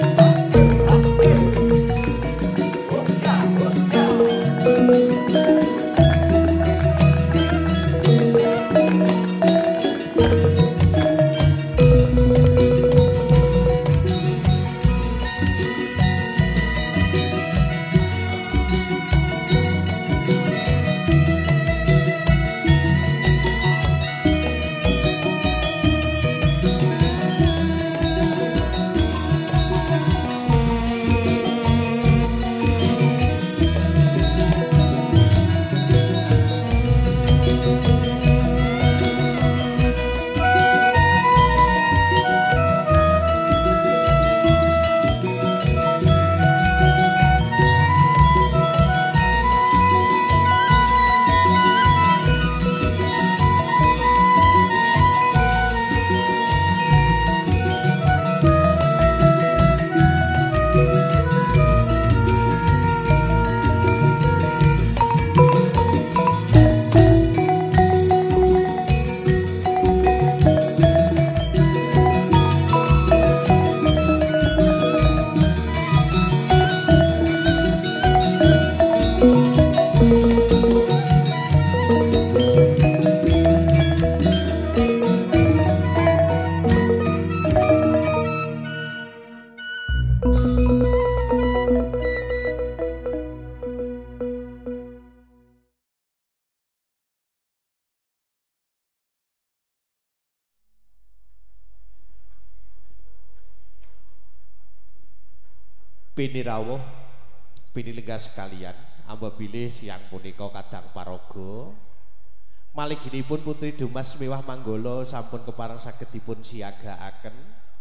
Pinirawuh pinilenggah sekalian, amba bilih siang punika kadang paraga maliginipun Putri Dumas Miwah Manggala sampun kepareng saged dipun siagaaken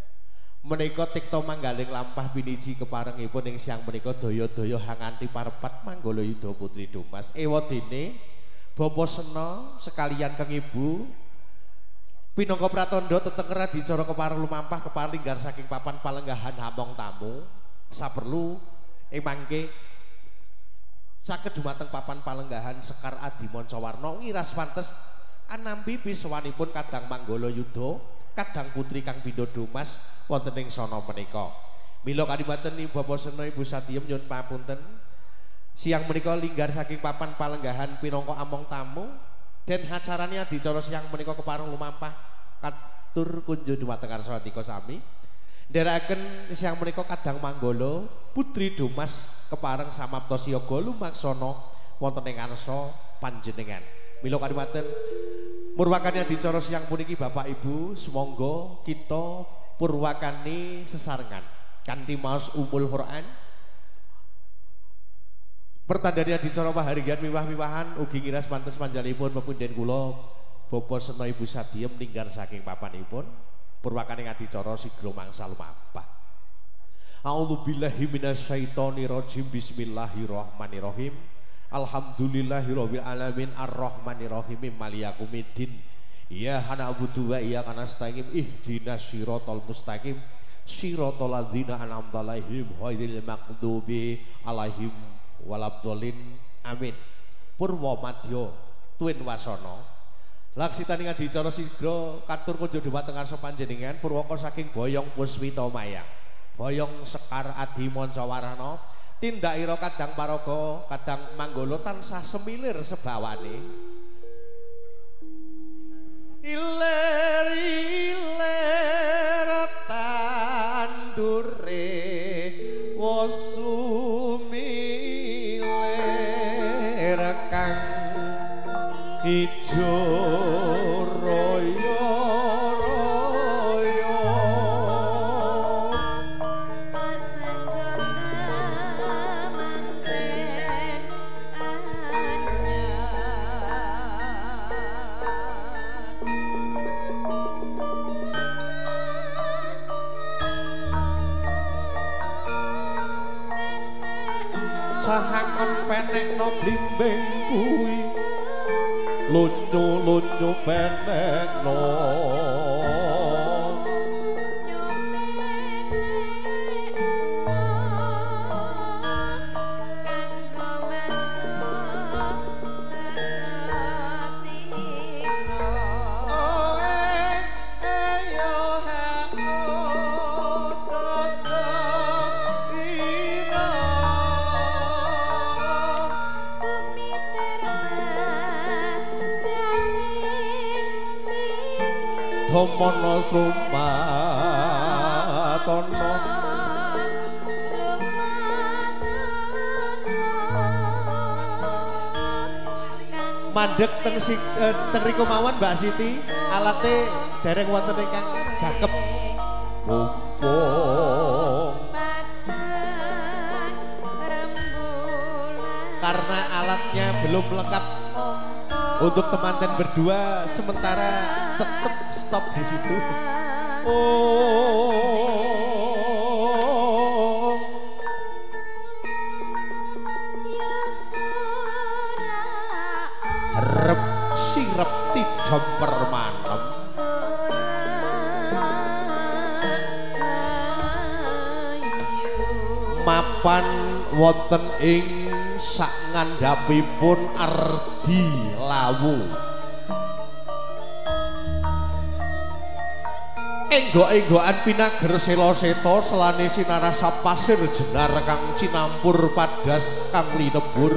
menika tikta manggaling lampah piniji keparengipun ing siang menika daya-daya hanganti parepat Manggala Yudha Putri Dumas ewadene Bapa Sena sekalian kang Ibu pinangka pratandha tetenger adicara kepareng lumampah kepareng linggar saking papan palenggahan hamong tamu saperlu mangke saged dumateng papan palenggahan Sekar Adi Mancawarna ngiras pantes anampi biswanipun kadang Manggala Yudha kadang putri kang Pindha Dumas wonten ing sana menika. Mila kalimanten Bapak Sena Ibu Satiem nyuwun pamunten siang menika linggar saking papan palenggahan pinangka among tamu den acarane adicara siang menika kepareng lumampah katur kunjung dumateng Karsawatika sami. Nderekaken siang menika kadang Manggala Putri Dumas kepareng samapta siyaga lumaksana wonten ing ngarsa panjenengan. Mila kalimanten murwakane adicara siang puniki Bapak Ibu sumangga kita purwakane sesarengan kanthi maos umul Quran pertandani adicara pahargyan miwah-miwahan ugi ngiras pantes panjenenganipun pepundhen kula Bapak Sena Ibu Satiem linggar saking papanipun purwakane adicara sigra mangsal lumampah. A'udzubillahi minasyaitonirrajim. Bismillahirrahmanirrahim. Alhamdulillahirabbil alamin arrahmanirrahim maliyaumiddin. Iyyaka na'budu wa iyyaka nasta'in ihdinas siratal mustaqim siratal ladzina an'amta 'alaihim ghairil maghdubi 'alaihim waladdallin. Amin. Purwamadya tuwin wasana laksitaning adicara sigra katur kunjung dhumateng ngarsa panjenengan purwaka saking Boyong Puspita Mayang Boyong Sekar Adi Mancawarna tindakira kadang paraga kadang Manggala tansah semilir sebawane iler-iler tandure wasumiler kang ijo royo royo pasanggana mangken anyar sahangon penekno blimbing kuwi lunyu-lunyu penekno Dhamono Sumatono mandek teng riku mawon Mbak Siti alate dereng wonten ingkang jakep mumpung karena alatnya belum lengkap untuk temanten berdua sementara tetap stop di situ. Rep sirep tidam permanem mapan wonten ing sak ngandhapipun Ardi Lawu enggok-enggokan pinager sela-seta selane sinarasa pasir jenar kang cinampur padas kang linebur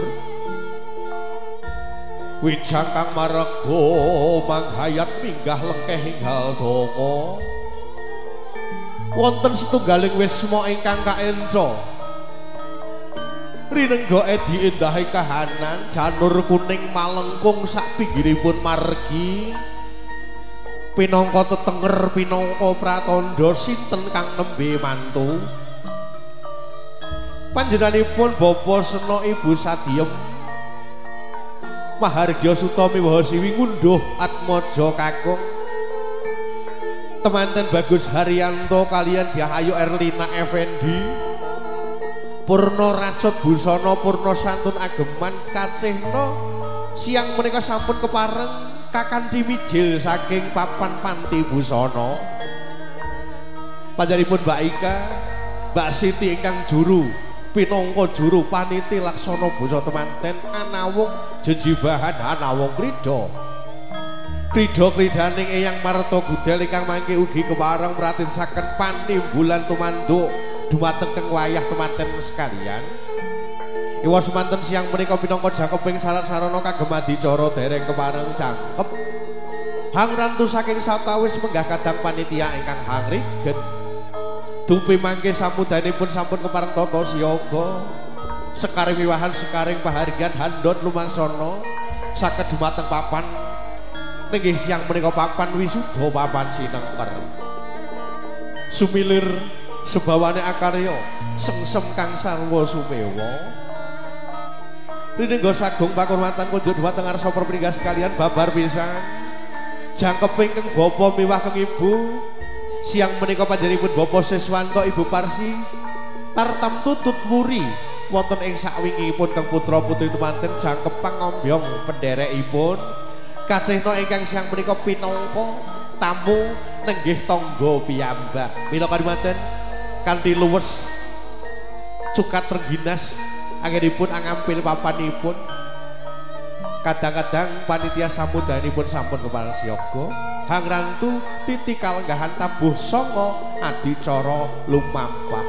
wijang kang marga manghayat minggah lengkeh inggal donga wonten setunggaling wisma ingkang kaenca rinenggoke diendahi kahanan janur kuning malengkung sak pinggiripun margi pinangka tetenger pinangka pratandha sinten kang nembe mantu panjenenganipun Bapa Sena Ibu Sadiem Mahargya Sutami Wahasiwi ngunduh Atmaja kakung temanten Bagus Haryanto kalian Jahayu Erlina Effendi Purna Racut Busana Purna Santun Ageman kacehna siang menika sampun kepareng Kakanthi mijil saking papan panti busana panjenenganipun Mbak Ika Mbak Siti ingkang juru pinangka juru paniti laksana basa temanten anawung jejibahan anawung krida-kridaning Eyang Marta Gudel ingkang mangke ugi kepareng mratinaken panimbulan tumanduk dumateng keng wayah temanten sekalian iwa semanten siang menika pinangka jangkeping sarat-sarana kagem adicara dereng kepareng jangkep hang rantu saking satawis menggah kadang panitia ingkang hangriget dupi mangke samudanipun sampun kepareng tata siyaga sekaring wiwahan sekaring pahargyan handhon lumangsana saged dumateng papan ninggih siang menika papan wisuda papan sinengker sumilir sebawane akarya sengsem kang sarwa sumewa rinengga sagung pakurmatan kunjuk dumateng ngarsa perpringgas sekalian babar pisan jangkeping keng bapa miwah keng ibu siang menika panjenenganipun Bapa Siswanto Ibu Parsi tartam tutut wuri wonten ing sakwingipun keng putra putri temanten jangkep pangombyong penderekipun kacehna ingkang siang menika pinangka tamu nenggih tangga piyambak minangka dumanten kanthi luwes cukat rengginas anggenipun angampil papanipun kadang-kadang panitia samudanipun sampun kepareng siyaga hang rantu titi kalenggahan tabuh sanga adicara lumampah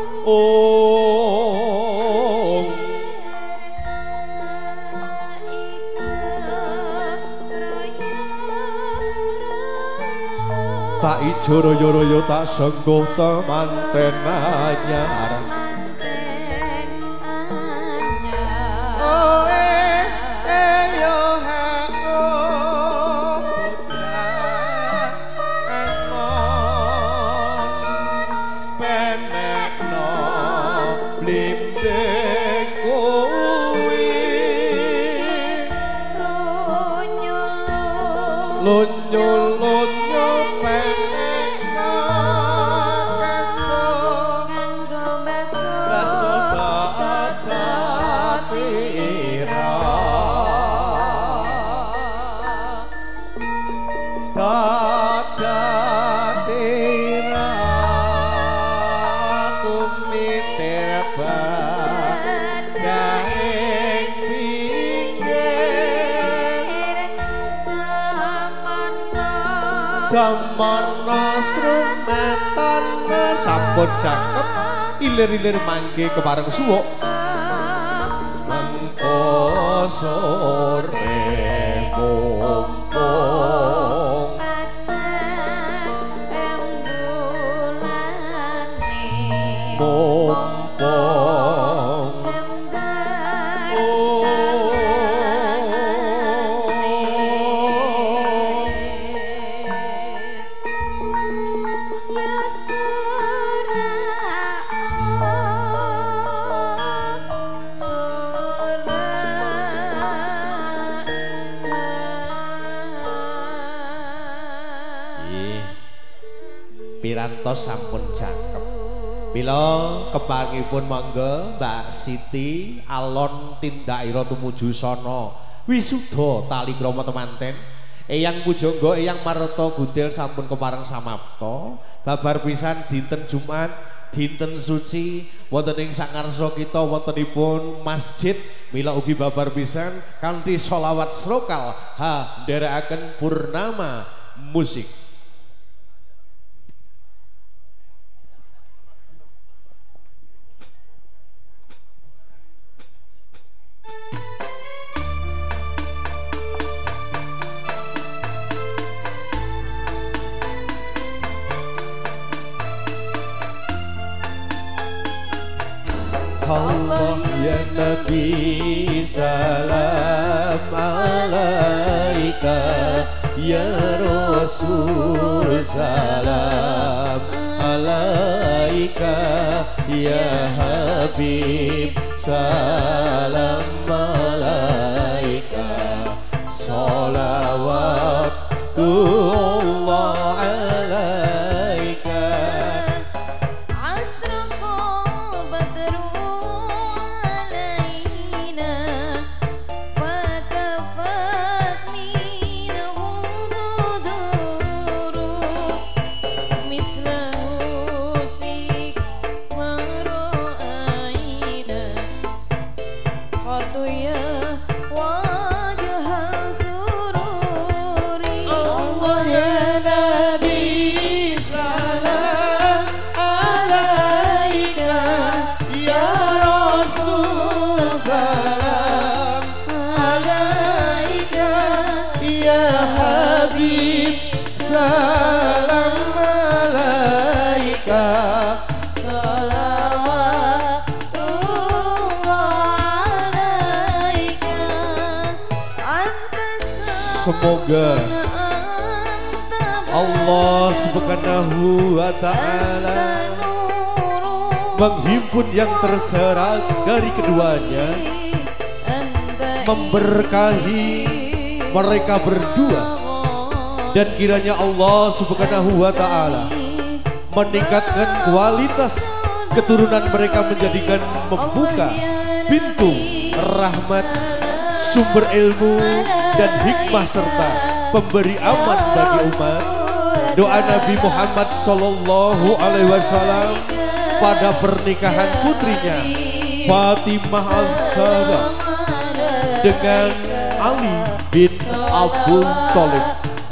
tak ijo royo-royo tak sengguh temanten anyar sampun cakep ilir-ilir mangke kepareng suwuk mengko sore mumpung pompong pirantos sampun cakep. Bila kepangipun monggo Mbak Siti alon tindaira tumuju sono wisuda tali krama temanten. Eyang Pujangga Eyang Marta Gudel sampun kepareng samapta. Babar pisan dinten Jumat, dinten suci wonten ing sangarsa kita wontenipun masjid. Mila ugi babar pisan kanthi sholawat srokal ha nderekaken purnama musik. Allah ya Nabi salam alaika ya Rasul salam alaika ya Habib salam alaika salawatullah alaika semoga Allah Subhanahu wa ta'ala menghimpun yang terserak dari keduanya, memberkahi mereka berdua, dan kiranya Allah Subhanahu wa ta'ala meningkatkan kualitas keturunan mereka, menjadikan membuka pintu rahmat, sumber ilmu dan hikmah serta pemberi aman bagi umat. Doa Nabi Muhammad sallallahu alaihi wasallam pada pernikahan putrinya Fatimah Al-Zahra dengan Ali bin Abu Thalib.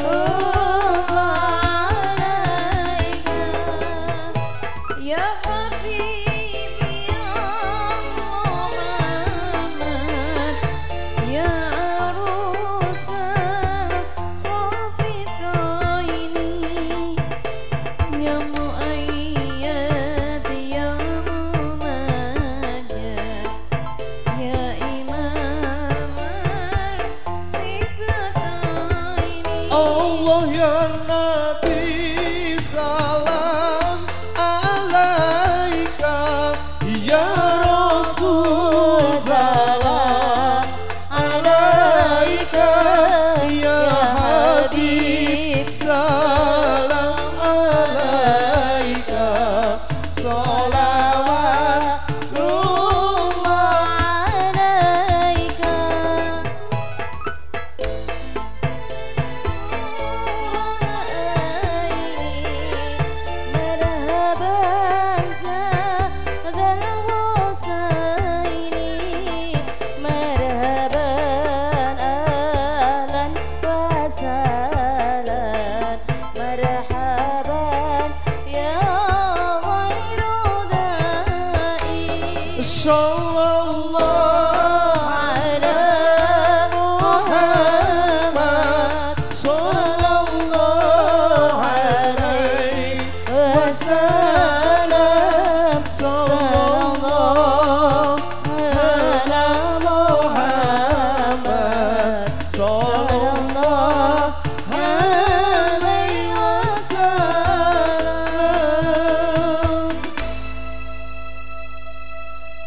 Allah ya Nabi salam alaika ya Rasul salam alaika ya Habib salam alaika salawatullah alaika. Salam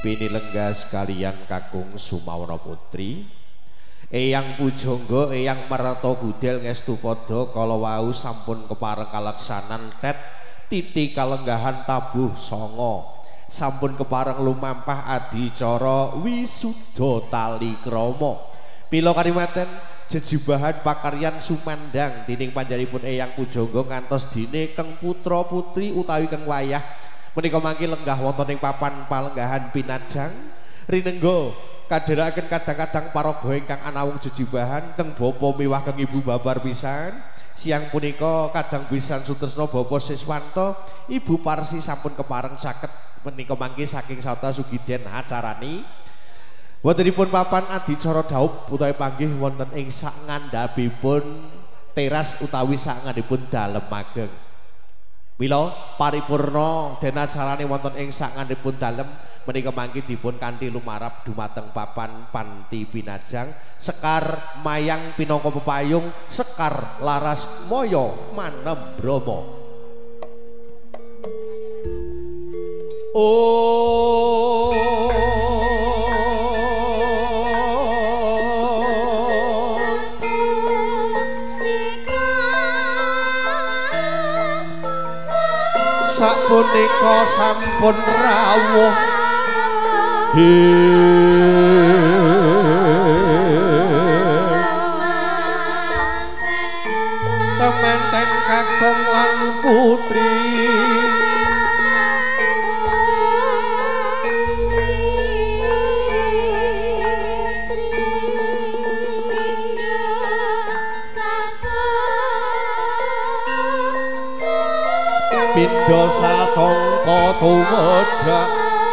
Pinilenggas kalian kakung Sumawra Putri, Eyang Pujangga, Eyang Martagudel ngestu padha kala wau sampun kepareng kalaksanan tet titi kalenggahan tabuh songo, sampun kepareng lumampah adicara wisuda tali krama. Mila karimaten jejibahan pakaryan sumandang dening panjenenganipun Eyang Pujangga ngantos dene keng putra putri utawi keng wayah menika mangke lenggah wonten ing papan palenggahan Pinajang rinengga kadheraken kadang-kadang paraga ingkang anawung jejibahan keng bapa miwah keng ibu babar pisan. Siang punika kadang pisan Sutresna Bapa Siswanto, Ibu Parsi sampun kepareng saged menika mangke saking sata sugiden acarani wontenipun papan adicara daup utawi panggih wonten ing sak ngandhapipun teras utawi sak ngandhapipun dalem ageng. Mila paripurna den acarane wonten ing sak ngandhapipun dalem menika mangke dipun kanthi lumarap dumateng papan Panti Pinajang Sekar mayang pinangka pepayung Sekar laras moyo manem bromo. Sapunika sampun rawuh temanten kakung lan putri pindha satangka tumedhak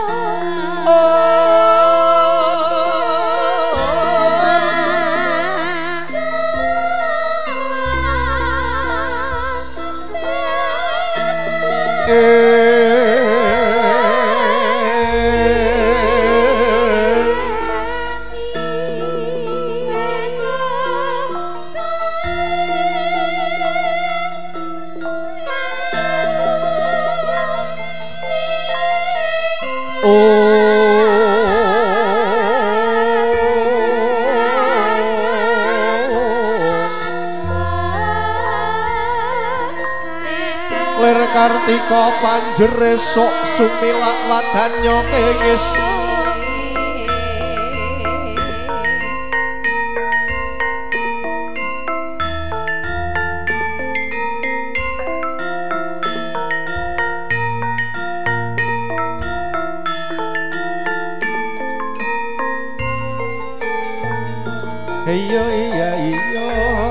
Kartika panjer esuk sumilak wadanya kengis iya iya iya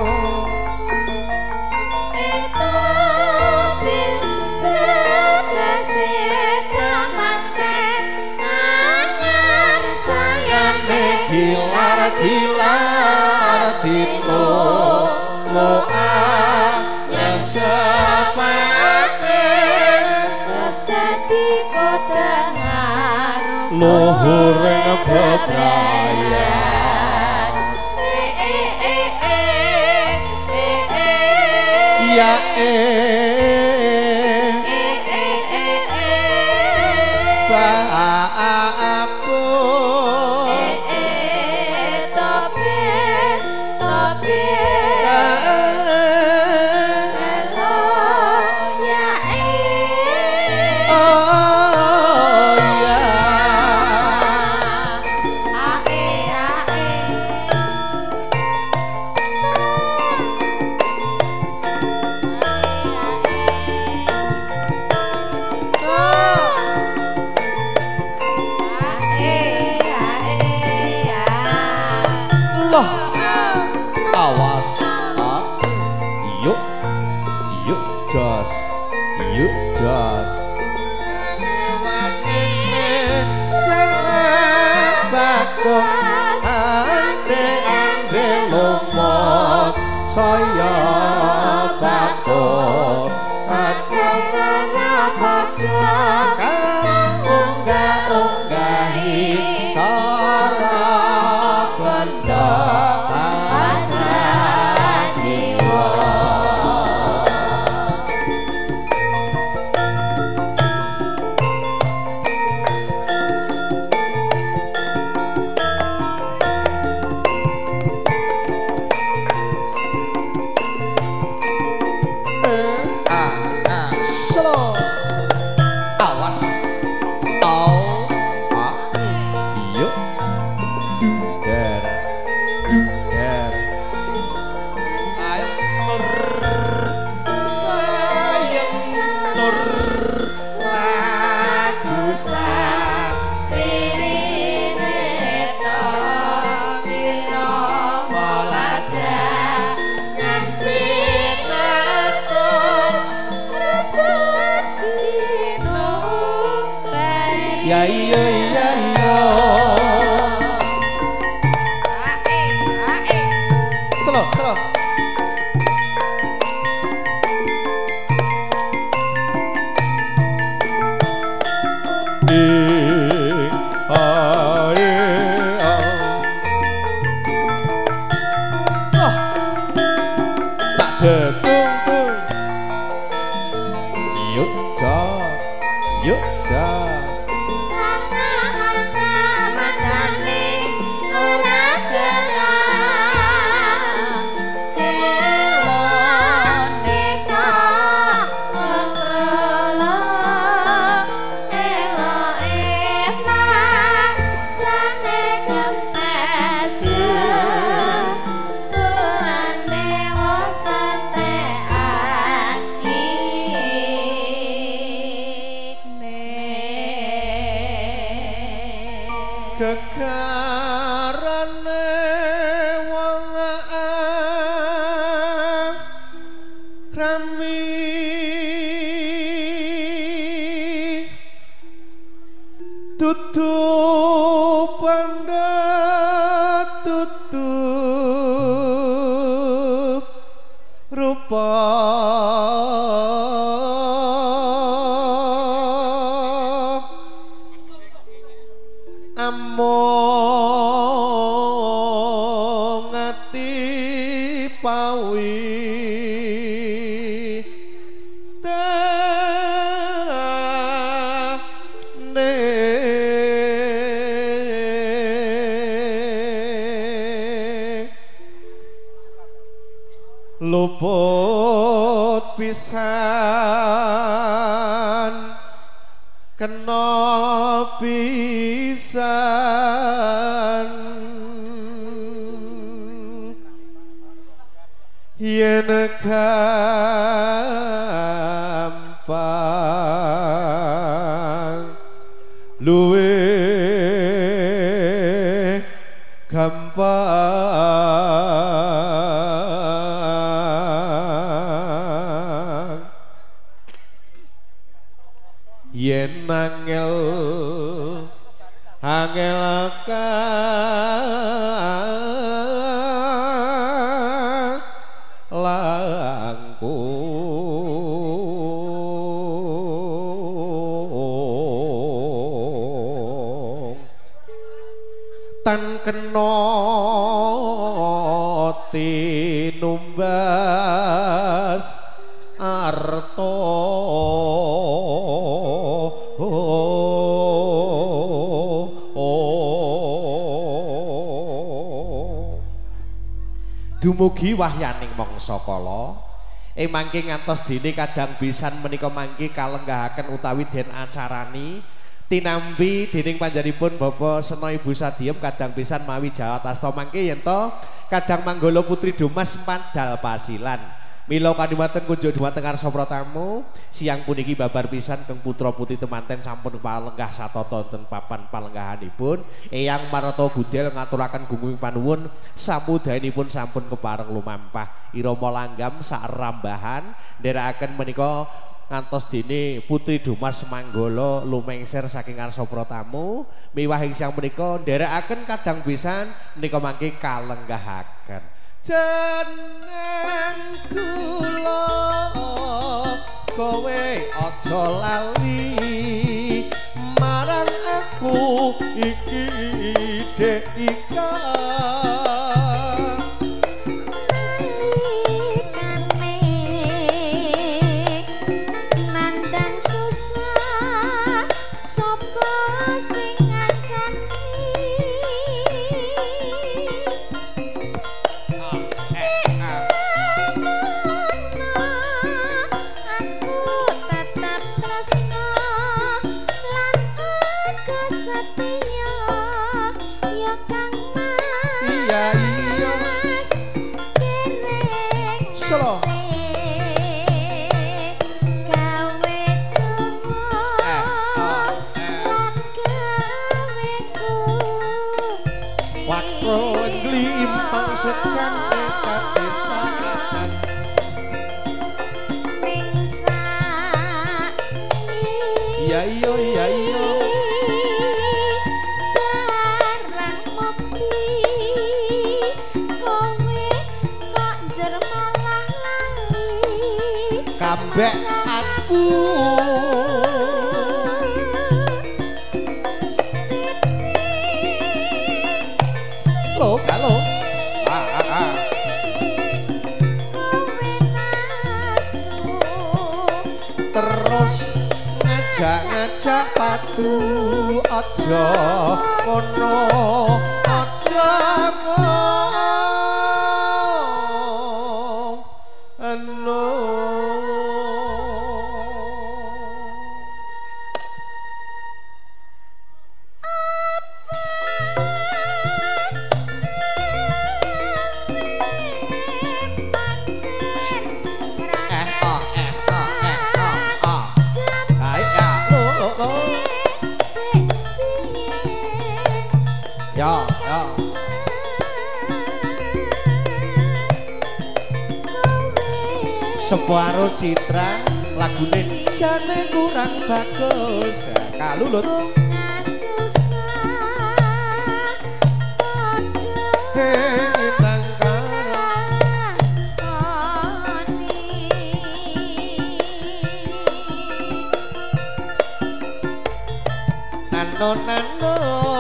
hilar tito loa yang sepate Terus dadi kodangan luhur bebrayan ya iya iya iya slow slow gegarane wong rami dudu pandhat dudu rupa among ati pawi tane luput pisan kena pisan yen gampang luwe gampang yen angel angel langkung tan kena tinumbas arto dumugi wahyaning mangsa kala mangke ngantos dene kadang pisan menika mangke kalenggahaken utawi den acarani tinampi dening panjenenganipun Bapak Sena Ibu Sadiem kadang pisan mawi Jawa Tasta mangke yen to kadang Manggala Putri Dumas Pandal Pasilan mila kadimaten kunjuk dhumateng ngarsa pratamu siang puniki babar pisan keng putra putri temanten sampun palenggah satata wonten papan palenggahanipun Eyang Marata Gudel ngaturaken gunging panuwun samudayanipun sampun kepareng lumampah irama langgam sak rambahan nderekaken menika ngantos dene Putri Dumas Manggala lumengser saking ngarsa pratamu miwah ing siang menika nderekaken kadang pisan menika mangke kalenggahaken jeneng kula kowe aja lali marang aku iki Deika mbek aku lo halo terus ngajak-ngajak padu aja ngono aja ngono ya ya separuh citra lagune jane kurang bagus kalulut nano nano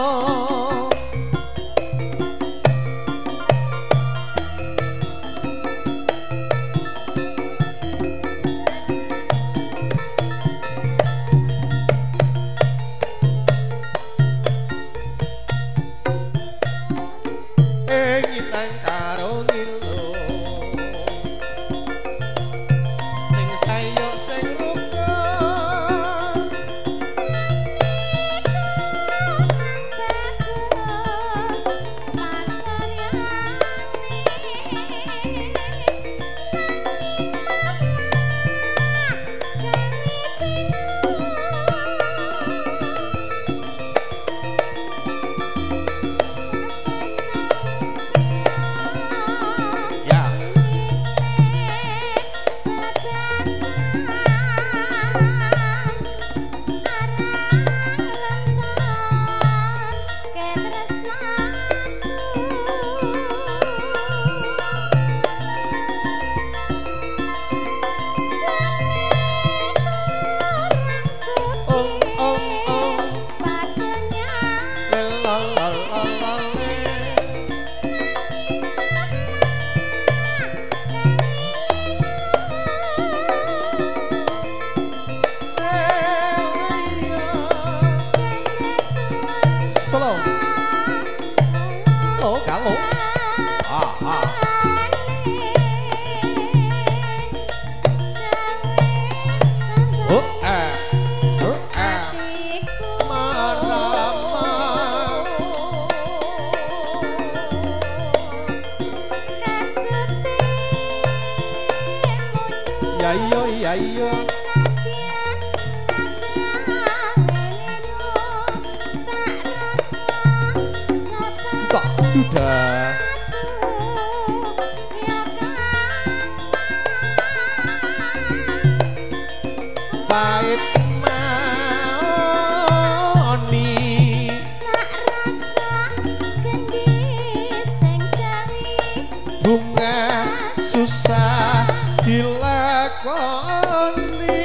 pahit maoni bunga susah dilakoni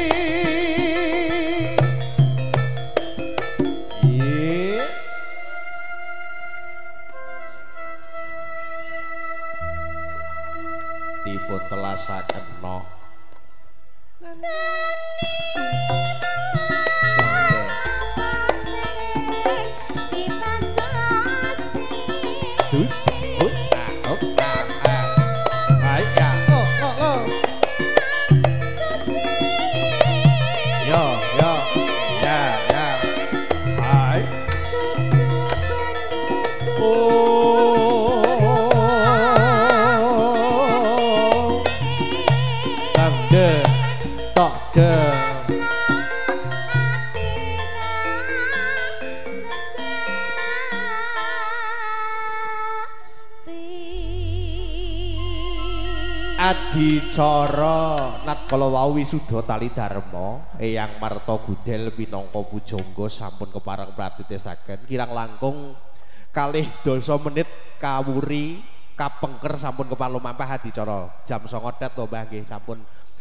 dipun telasaken no Adicara natkala wau wisuda tali dharma Eyang Marta Gudel pinangka pujangga sampun kepareng pratitesaken kirang langkung 2 menit kawuri kapengker sampun kepalu mampah adicara jam 09.00 to Mbah nggih sampun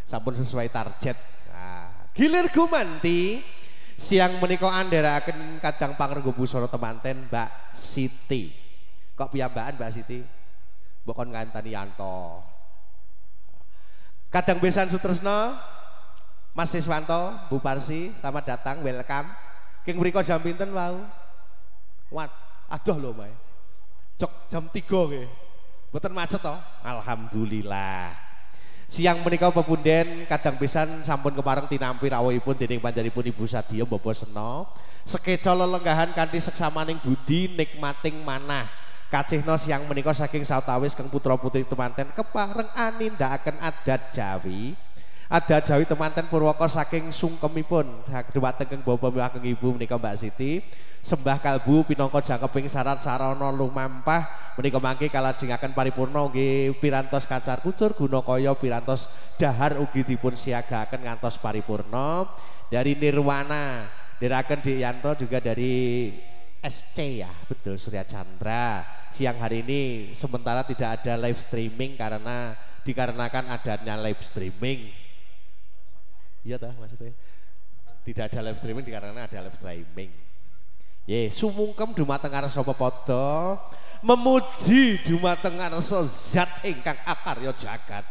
Sampun sesuai target. Nah, gilir gumanti siang menika andharaken kadang pangrengga busana temanten Mbak Siti. Kok piyambakan Mbak Siti? Mbok kon ngantani Yanto. Kadang besan Sutresna, Mas Siswanto, Bu Parsi, selamat datang, welcome. King mriko jam pinten wau? Wat, aduh lho Mae. Jok jam 3 nggih. Mboten macet to? Alhamdulillah. Siang menika pepunden kadang pisan sampun kepareng tinampi rawuhipun dening panjenenganipun Ibu Sadia Mbapa Sena. Sekeca lelenggahan kanthi seksamaning budi nikmating manah. Kacihna siang menika saking sawetawis kang putra-putri temanten kepareng anindakaken adat Jawi. Adat Jawi temanten purwaka saking sungkemipun dhumateng kang Bapa miwah kang Ibu menika Mbak Siti. Sembah kalbu pinangka jangkeping syarat sarana lumampah menika mangke kalajengaken paripurna nggih pirantos kacar kucur guna kaya pirantos dahar ugi dipun siagaken ngantos paripurna. Dari Nirwana diraken Dik Yanto juga dari SC ya, betul Surya Chandra. Siang hari ini sementara tidak ada live streaming karena dikarenakan adanya live streaming. Iya toh maksudnya? Tidak ada live streaming dikarenakan ada live streaming. Ye, sumungkem dumateng ngarsa pepada memuji dumateng ngarsa zat ingkang akarya jagat.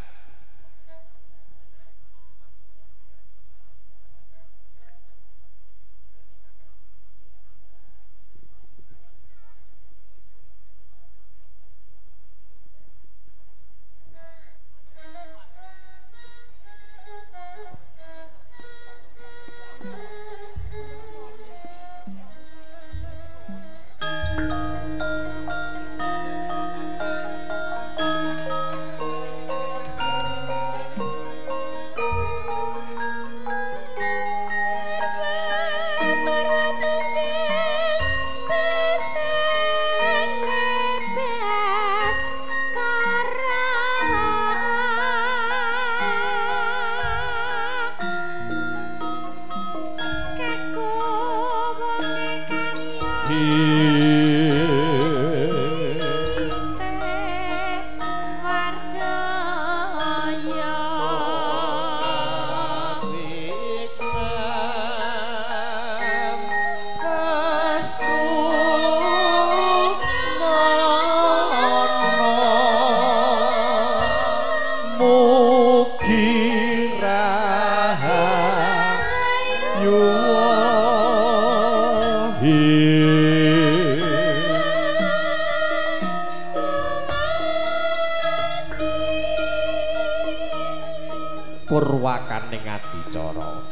Purwakaning adicara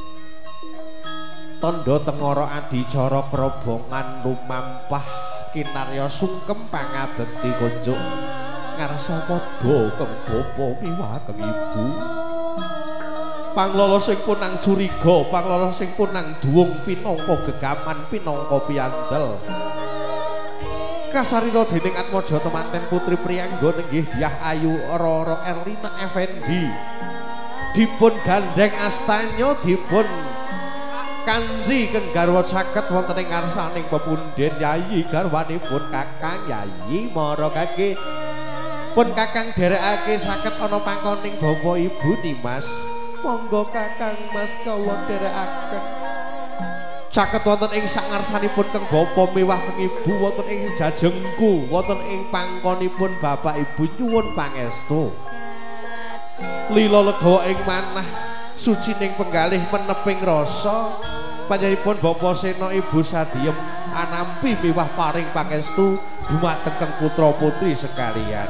tondo tengara adicara perobongan lumampah kinarya sungkem pangabekti kunjuk ngarsa padha keng bapa miwah keng ibu panglala sing punang curiga panglala sing punang duwung pinangka gegaman pinangka piandel kasarira dening Atmaja temanten putri Priyanggana nggih Dyah Ayu Rara Erlina Effendi dipun gandeng astanya dipun kanji keng garwa caket wonten ing ngarsaning pepunden Yayi garwanipun Kakang Yayi Mara Kaki pun Kakang derekake saged ana pangkoning bapa ibu Nimas monggo Kakang Mas kawula derekaken caket wonten ing sak ngarsanipun keng bapa miwah keng ibu wonten ing jajengku wonten ing pangkonipun bapak ibu nyuwun pangestu lila lega ing manah sucining penggalih meneping rasa panjenenganipun Bapak Sena Ibu Sadiem anampi miwah paring pangestu dumateng keng putra-putri sekalian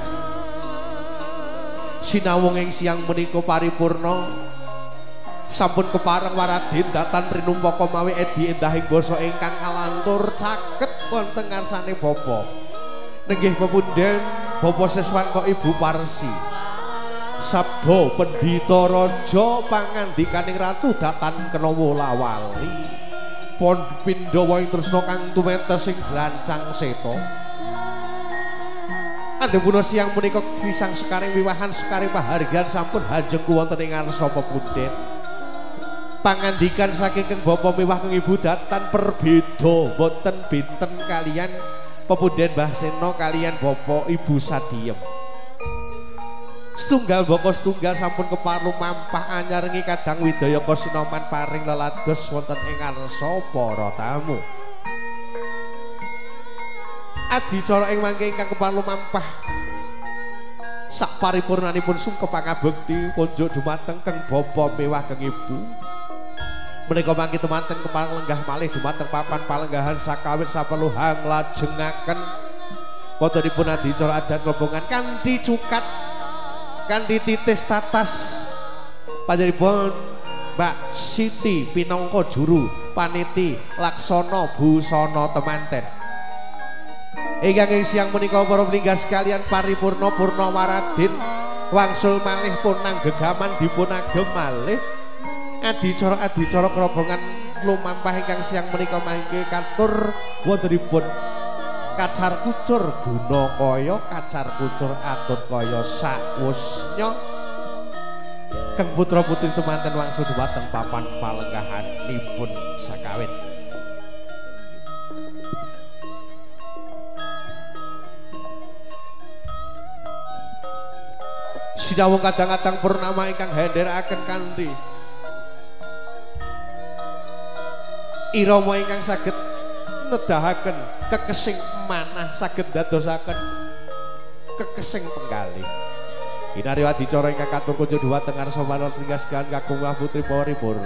sinawung ing siang menika paripurna sampun kepareng waradin datan rinumpaka mawi edi endahing basa ingkang alantur caket wonten ngarsane bapa nenggih pepunden Bapak Siswanto Ibu Parsi sabda pendhita raja pangandikaning ratu datan kenawa lawali pon pindhawa ing tresna kang tumetes sing glancang seta andhepuna siang menika pisang sekaring wiwahan sekaring pahargyan sampun hajeng wonten ing ngarsa pepunden pangandikan saking keng bapa miwah keng ibu datan perbeda boten binten kalian pepunden Mbah Sena kalian Bapak Ibu Sadiem Setunggal boko setunggal sampun keparlu mampah anyarengi kadang widaya kasinoman paring lelados wonten ing ngarsa para tamu. Adicara ing mangke ingkang keparlu mampah sak paripurnanipun sungkep pangabekti kunjuk dumateng keng bapa mewah keng ibu. Menika mangke temanten kepareng lenggah malih dumateng papan palenggahan sakawit saperluhang lajengaken wontenipun adicara adat rombongan kanthi cukat kanthi titis tatas panjenenganipun Mbak Siti pinangka juru paniti laksana busana temanten. Ingkang ing siang menika para panggih sekalian paripurna purna waradin wangsul malih punang gegaman dipun agem malih adicara kerombongan lumampah ingkang siang menika mangke katur wontenipun kacar kucur guna kaya kacar kucur atut kaya sakwusnya kang putra putri temanten wangsul dhumateng papan palenggahanipun sakawit. Sinawung kadang-kadang purnama ingkang hendheraken kanthi irama ingkang saged nedahaken kekesing manah saged dadosaken kekesing penggalih. Inari adicara ingkang katur kunjuk dhumateng ngarsa manut ringgaskan kakung putri paripurna.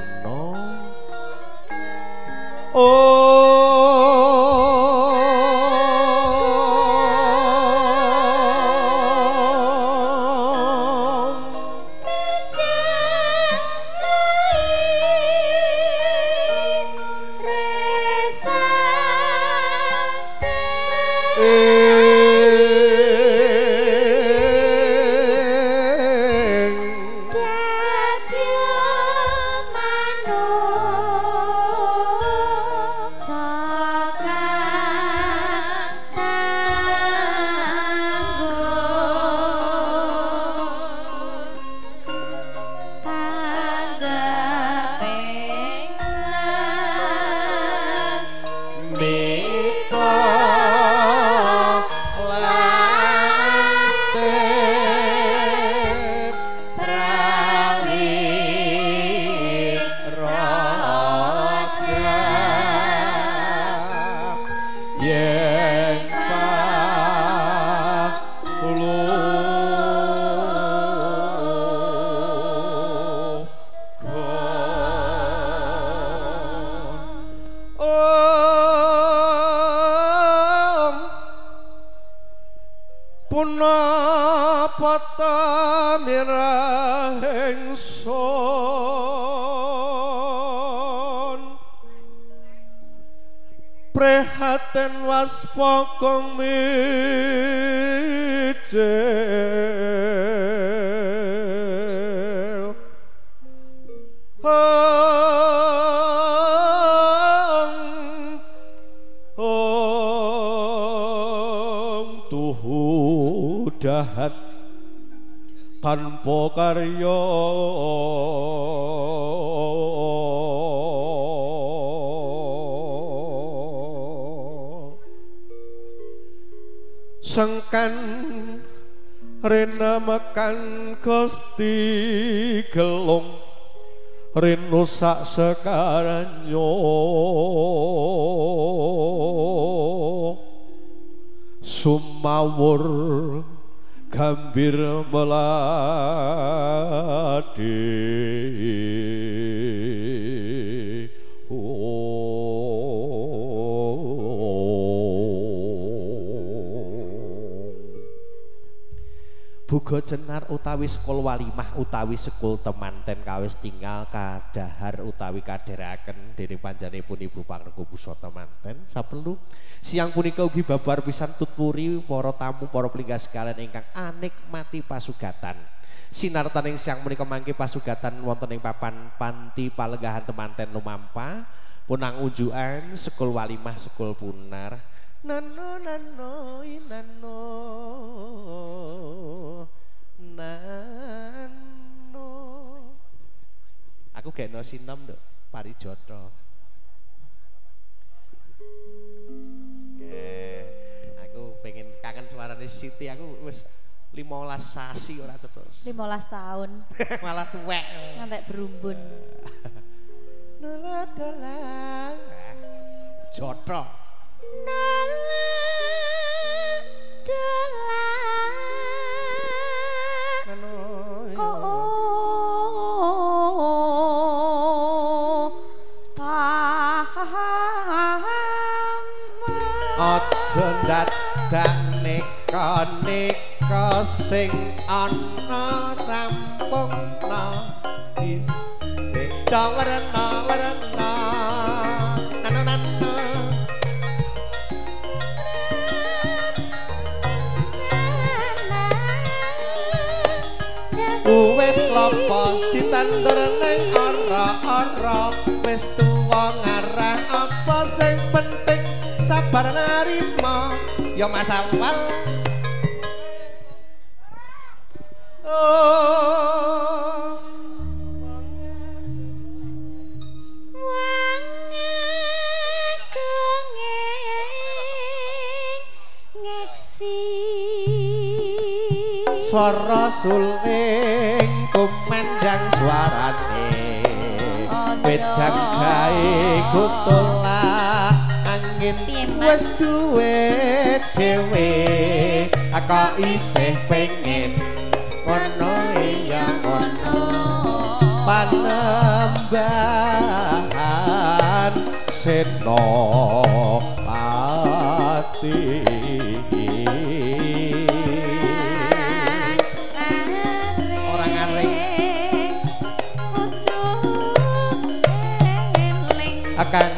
Prihatin waspokong mijil tuhu dahat tanpa karya sengkan rena mekan Gusti gelung reno sak sekaranyo sumawur gambir melati Buga Cenar utawi sekul walimah utawi sekul temanten kawis tinggal kadahar utawi kadheraken dening panjenenganipun Ibu Pangrego Busa temanten saperlu siang punika ugi babar pisan tutpuri para tamu para pelinggas sekalian ingkang anikmati pasugatan sinartaning siang menika mangke pasugatan wonten ing papan panti palenggahan temanten lumampah punang unjukan sekul walimah sekul punar nano nano inano nano aku gak no sinom dok parijoto aku pengen kangen suaranya Siti aku wis 15 sasi ora terus. 15 tahun. Malah tuwek. Ngantek berumbun. Dola-dola. Jotho. Dola. Aja dadak neka sing ana rampungna dhisik warna uwit klopo ditandur ning ora-ora wis tuwa ngarah apa sing penting sabar narima ya Mas Awal. Oh wange kenging ngeksi swara suling kumandang suarane wedang jae kutula angin wis duwe dhewe aku isih pengen ono ya ono panembahan senopati orang aring akan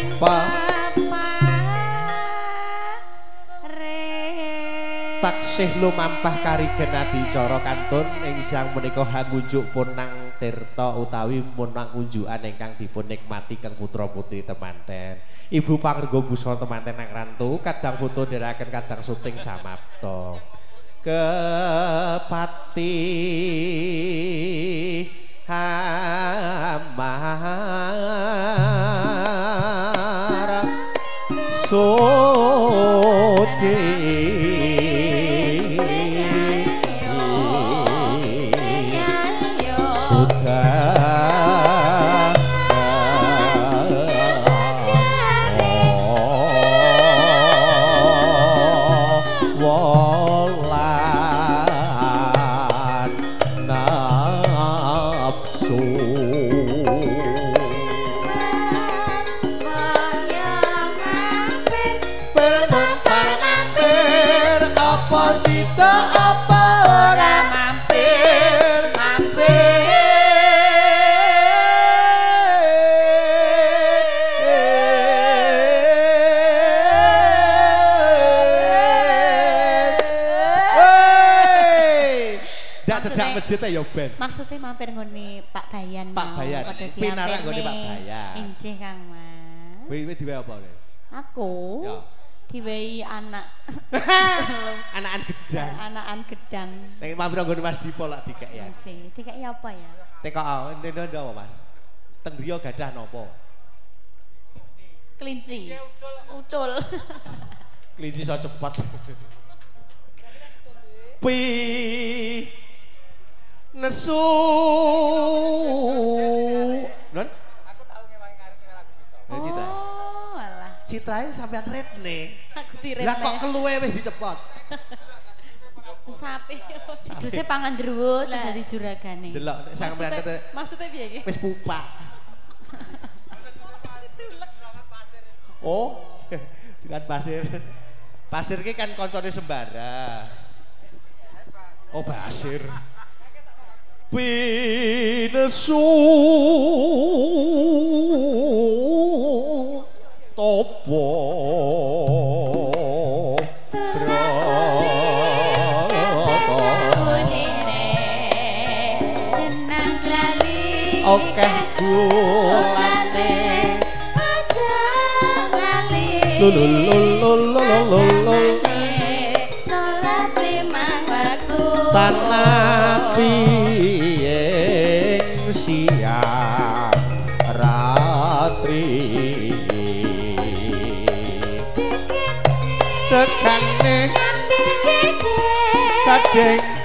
taksih lumampah karigen adicara kantun ing sang menika hangunjuk punang tirta utawi punang unjukan ingkang dipun nikmati kang putra putri temanten. Ibu pangrega busana temanten nang rantu kadang foto ndherekaken kadang syuting samapta. Kepati hamara sodi masjidnya ya ben. Maksudnya mampir ngoni Pak Bayan. Pak Bayan. Pinarak ngoni Pak Bayan. Injih Kang Mas. Kowe diwehi apa kowe? Aku. Ya. Diwehi anak. Anakan gedang. Anakan gedang. Nek mampir ngoni Mas Dipo lak dikek ya. Injih, dikek apa ya? TKA, enten apa Mas? Teng griya gadah napa? Kelinci. Ucul. Kelinci so cepet. Nesu non aku tahu ngewangi ngarep lagu Citra. Citra. Oh, alah. Citrae sampean retne. Aku diretne. Lah kok keluwe wis dicepot. Sapi. Duse pangan druwut terus dadi juragane. Delok sampean kete. Maksudnya piye iki? Wis pupak. Oh, bukan pasir. Pasir ki kan koncone sembara. Oh, basir. Pinesu topo jenang lali oke gulane aja lali lululululululul salat limang waktu tanah pieng siang ratri tekane kadeng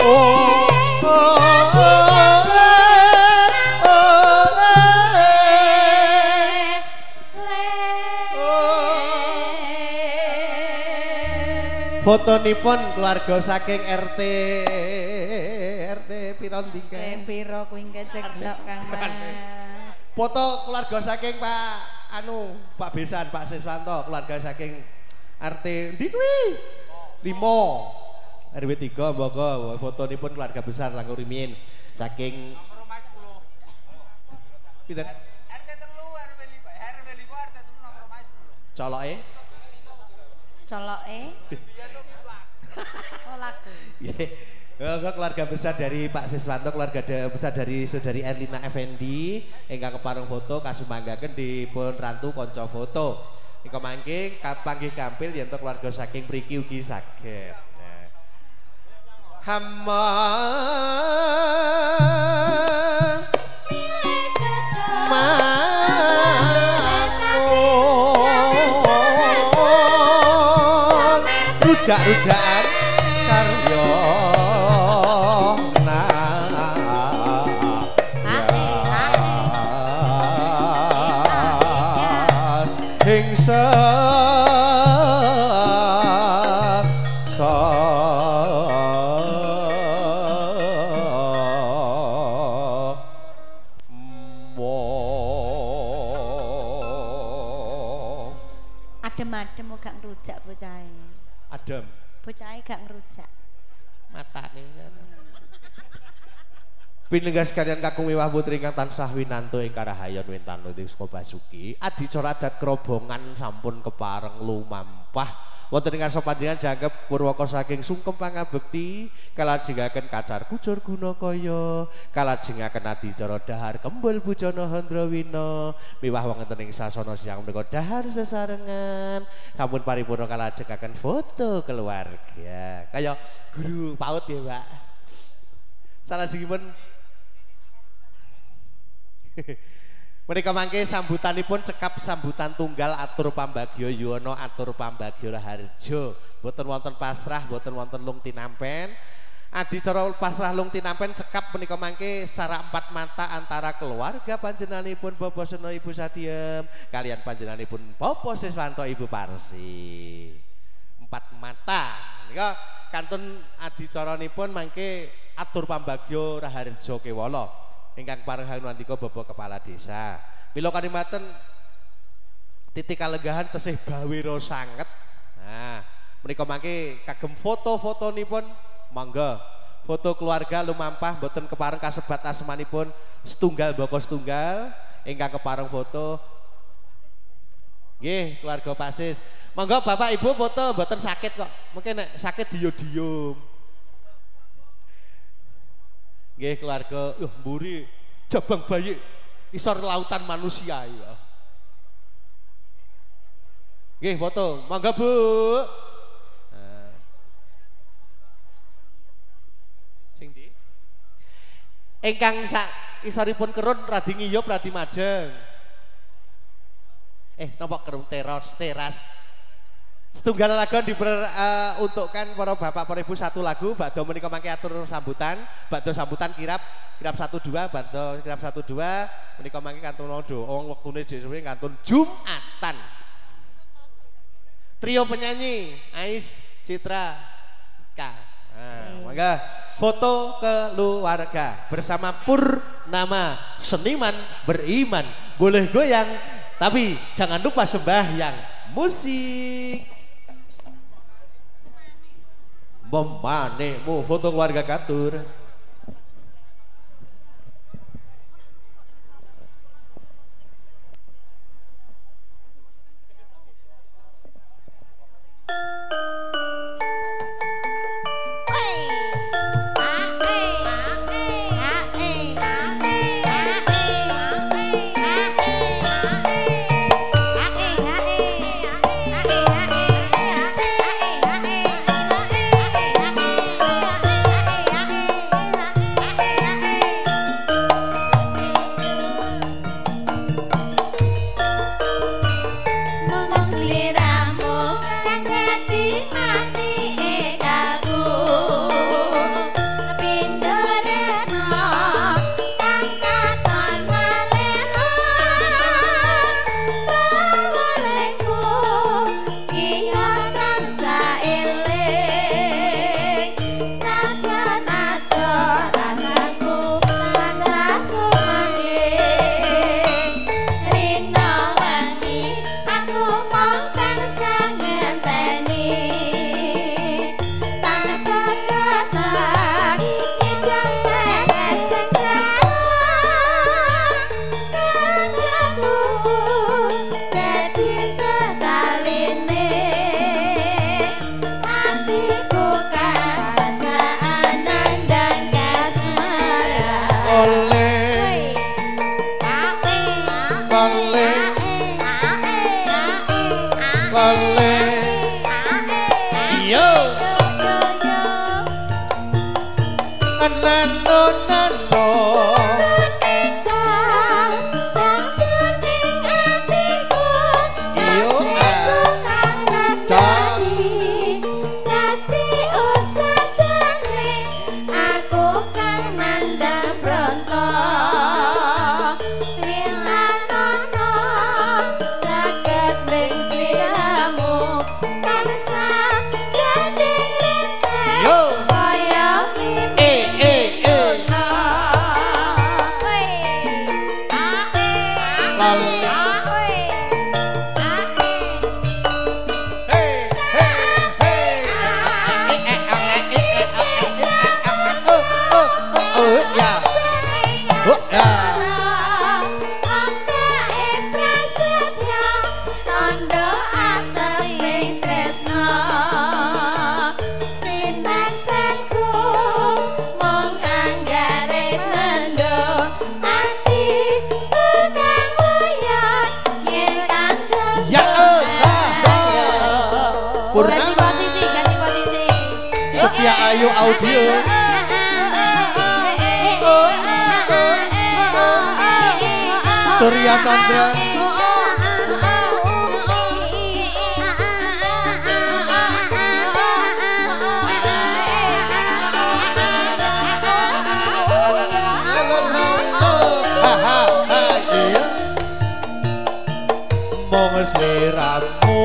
Fotonipun keluarga saking RT piron tinggal. Piro kuwi keceklok Kang Mas. Foto keluarga saking Pak Besan, Pak Siswanto, keluarga saking RT ndi kuwi? 5. RW 3 monggo fotonipun keluarga besar langkung rumiyin saking nomor 10. Pinten? RT 3 RW 5, RW 5 RT 3 nomor 10. Coloke? Oh lagu. Keluarga besar dari Pak Siswanto, keluarga besar dari Saudari Erlina Effendi ingkang kepareng foto kasumanggaken dipun rantu kanca foto. Nika mangke panggih kampil yen keluarga saking mriki ugi saged. Hamma rujak-rujakan karya adem-adem gak ngerujak bocahe. Adem. Bocahe gak ngerujak. Matane. Pinenggah sekalian kakung miwah putri ingkang tansah winanto ing karahayon wintano ing Basuki. Adicara adat kerobongan sampun kepareng lumampah. Wonten ingkang sapanjenengan jangkep purwaka saking sungkem pangabekti kalajengaken kacar kujur gunakaya kalajengaken adicara dahar kembul bujana handrawina miwah wonten ing sasana siang menika dahar sesarengan sampun paripurna kalajengaken foto keluarga kaya guru PAUD ya Mbak. Salah singipun menika mangke sambutanipun cekap sambutan tunggal atur pambagya yuwana atur pambagya raharja boten wonten pasrah boten wonten lung tinampen adicara pasrah lung tinampen cekap menika mangke secara empat mata antara keluarga panjenenganipun Bapak Seno Ibu Satiem kalian panjenenganipun Bapak Siswanto Ibu Parsi empat mata nika kantun adicaranipun mangke atur pambagya raharja kewala ingkang pareng hanwandika Bapak Kepala Desa. Mila kalimaten titik kalenggahan tesih bawira sanget. Nah, menika mangke kagem foto-fotonipun mangga. Foto keluarga lumampah boten kepareng kasebat asmanipun setunggal baka setunggal ingkang kepareng foto. Nggih, keluarga Pasis. Mangga Bapak Ibu foto boten sakit kok. Mungkin nek sakit diyo-diyo. Nggih keluarga, mburi jabang bayi isor lautan manusia ya. Nggih foto, mangga Bu. Sing ndi? Ingkang sak isoripun kerun radi ngiyup radi majeng. Napa kerun teras. Setunggal lagu diperuntukkan para bapak para ibu satu lagu badhe menika mangke atur sambutan badhe sambutan kirap 1 2 badhe kirap 1 2 menika mangke kantun doa wong wektune dhewe kantun Jumatan. Trio penyanyi Ais Citra K. Mangga foto keluarga bersama Purnama seniman beriman boleh goyang tapi jangan lupa sembahyang musik. Memanehmu foto keluarga katur. lale yo nano nano Setia Ayu Audio Surya Chandra mong sliramu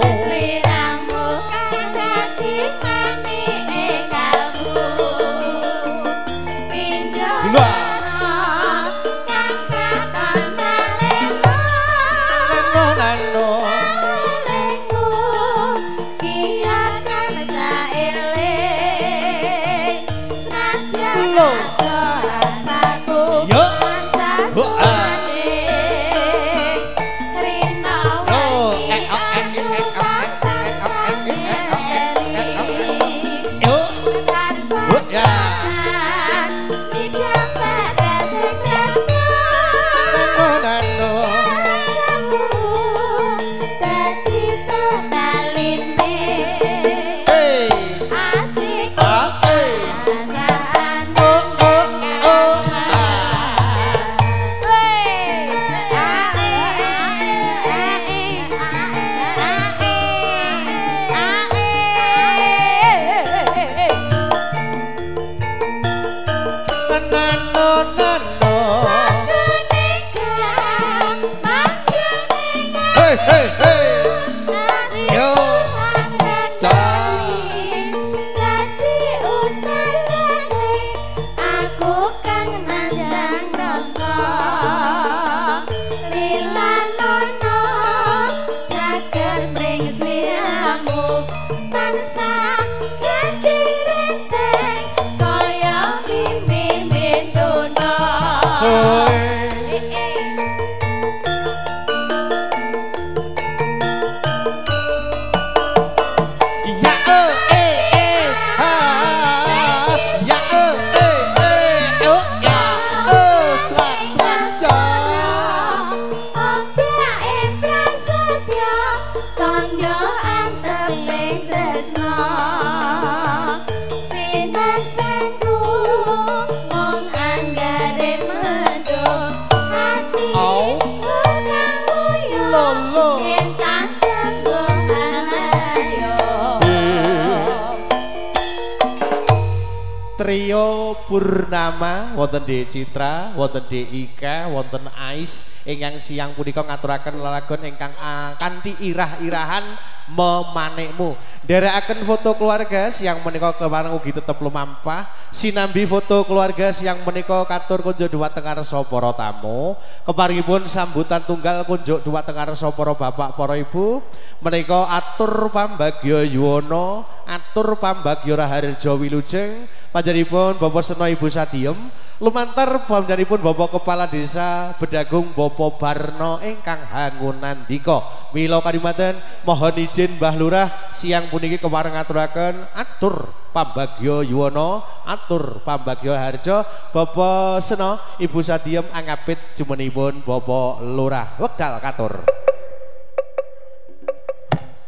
Trio Purnama wonten D Citra, wonten D Ika, wonten Ais ingkang siang punika ngaturaken lelagon ingkang kanthi irah-irahan memanekmu. Nderekaken foto keluarga siang menika kemareng ugi tetep lumampah. Sinambi foto keluarga siang menika katur kunjuk dhumateng ngarsa para tamu. Keparingipun sambutan tunggal kunjuk dhumateng ngarsa para bapak para ibu. Menika atur pambagya yuwana, atur pambagya raharja wilujeng. Panjenenganipun Bapak Seno Ibu Sadiem, lumantar panjenenganipun Bapak Kepala Desa Bedagung Bapak Barno ingkang hangunandika. Mila kadimaten mohon izin Mbah Lurah siang puniki kepareng ngaturaken atur pambagya yuwana, atur pambagya harja. Bapak Seno Ibu Sadiem angapit jumenipun Bapak Lurah. Wekdal katur.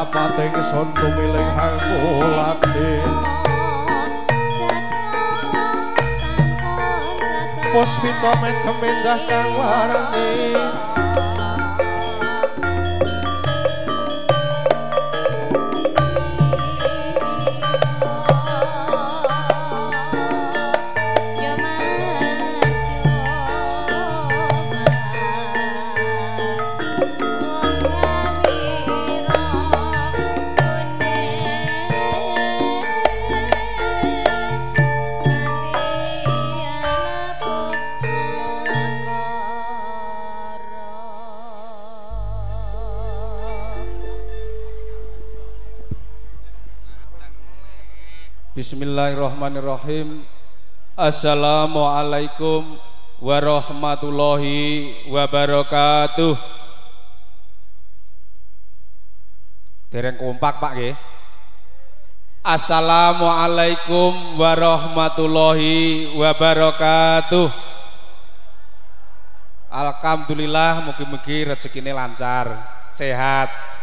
pating sun tumiling hangulati puspita mendah kang warni Bismillahirrahmanirrahim. Assalamualaikum warahmatullahi wabarakatuh. Dereng kompak Pak nggih. Assalamualaikum warahmatullahi wabarakatuh. Alhamdulillah, mugi-mugi rezekine lancar, sehat.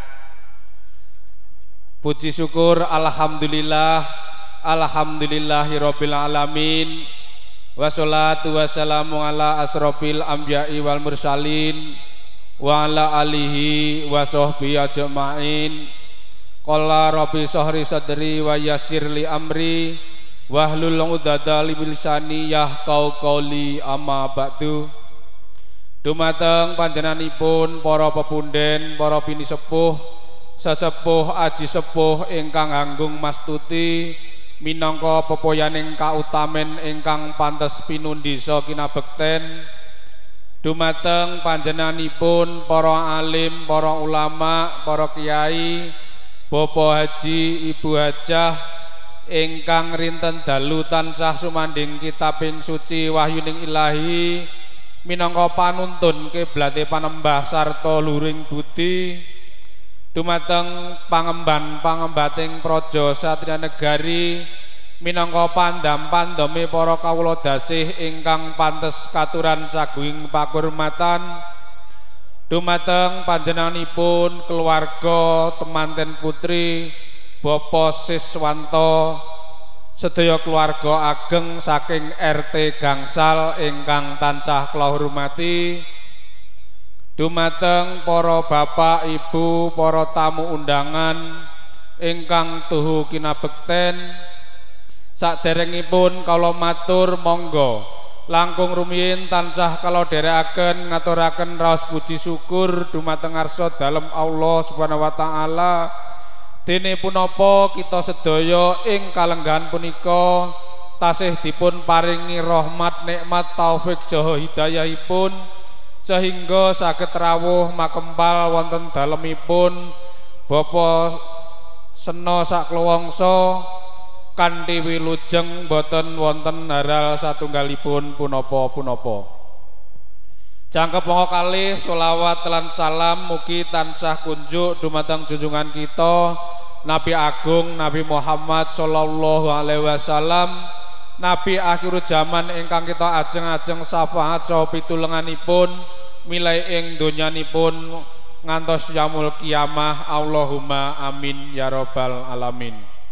Puji syukur alhamdulillah. Alhamdulillahirabbil alamin. Wassalatu wassalamu ala asrofil anbiya'i wal mursalin wa ala alihi wa sahbihi ajma'in. Qala rabbi sahri sadri wa yassir li amri wahlul 'uqdatam min lisani yafqahu qawli amma ba'du. Dumateng panjenenganipun para pepunden, para bini sepuh, sesepuh aji sepuh ingkang anggung mastuti minangka pepoyaning kautamen ingkang pantes pinundisa kinabekten. Dumateng panjenenganipun para alim, para ulama, para kiai, bapak haji, ibu hajah ingkang rinten dalu tansah sumanding kitabing suci wahyuning ilahi minangka panuntun kiblate panembah sarta luring budi. Dumateng pangemban-pangembating praja satriya negari minangka pandam-pandome para kawula dasih ingkang pantes katuran saguing pakurmatan. Dumateng panjenenganipun keluarga temanten putri Bapak Siswanto sedaya keluarga ageng saking RT Gangsal ingkang tansah kula hormati. Dumateng para bapak, ibu, para tamu undangan ingkang tuhu kinabekten. Saderengipun kula matur monggo langkung rumiyin tansah kula dherekaken ngaturaken raos puji syukur dumateng ngarsa dalem Allah Subhanahu wa taala. Dene punapa kita sedaya ing kalenggahan punika tasih dipun paringi rahmat, nikmat, taufik, saha hidayahipun sehingga saged rawuh makempal wonten dalemipun Bapa Sena saklawangsa kanthi wilujeng boten wonten haral satunggalipun punapa-punapa. Jangkep monggo kalih sholawat lan salam mugi tansah kunjuk dumateng junjungan kita Nabi Agung Nabi Muhammad sallallahu alaihi wasallam, Nabi akhir zaman ingkang kita ajeng-ajeng syafaat saha pitulunganipun milai ing donyanipun ngantos yaumul kiamah. Allahumma amin ya rabbal alamin.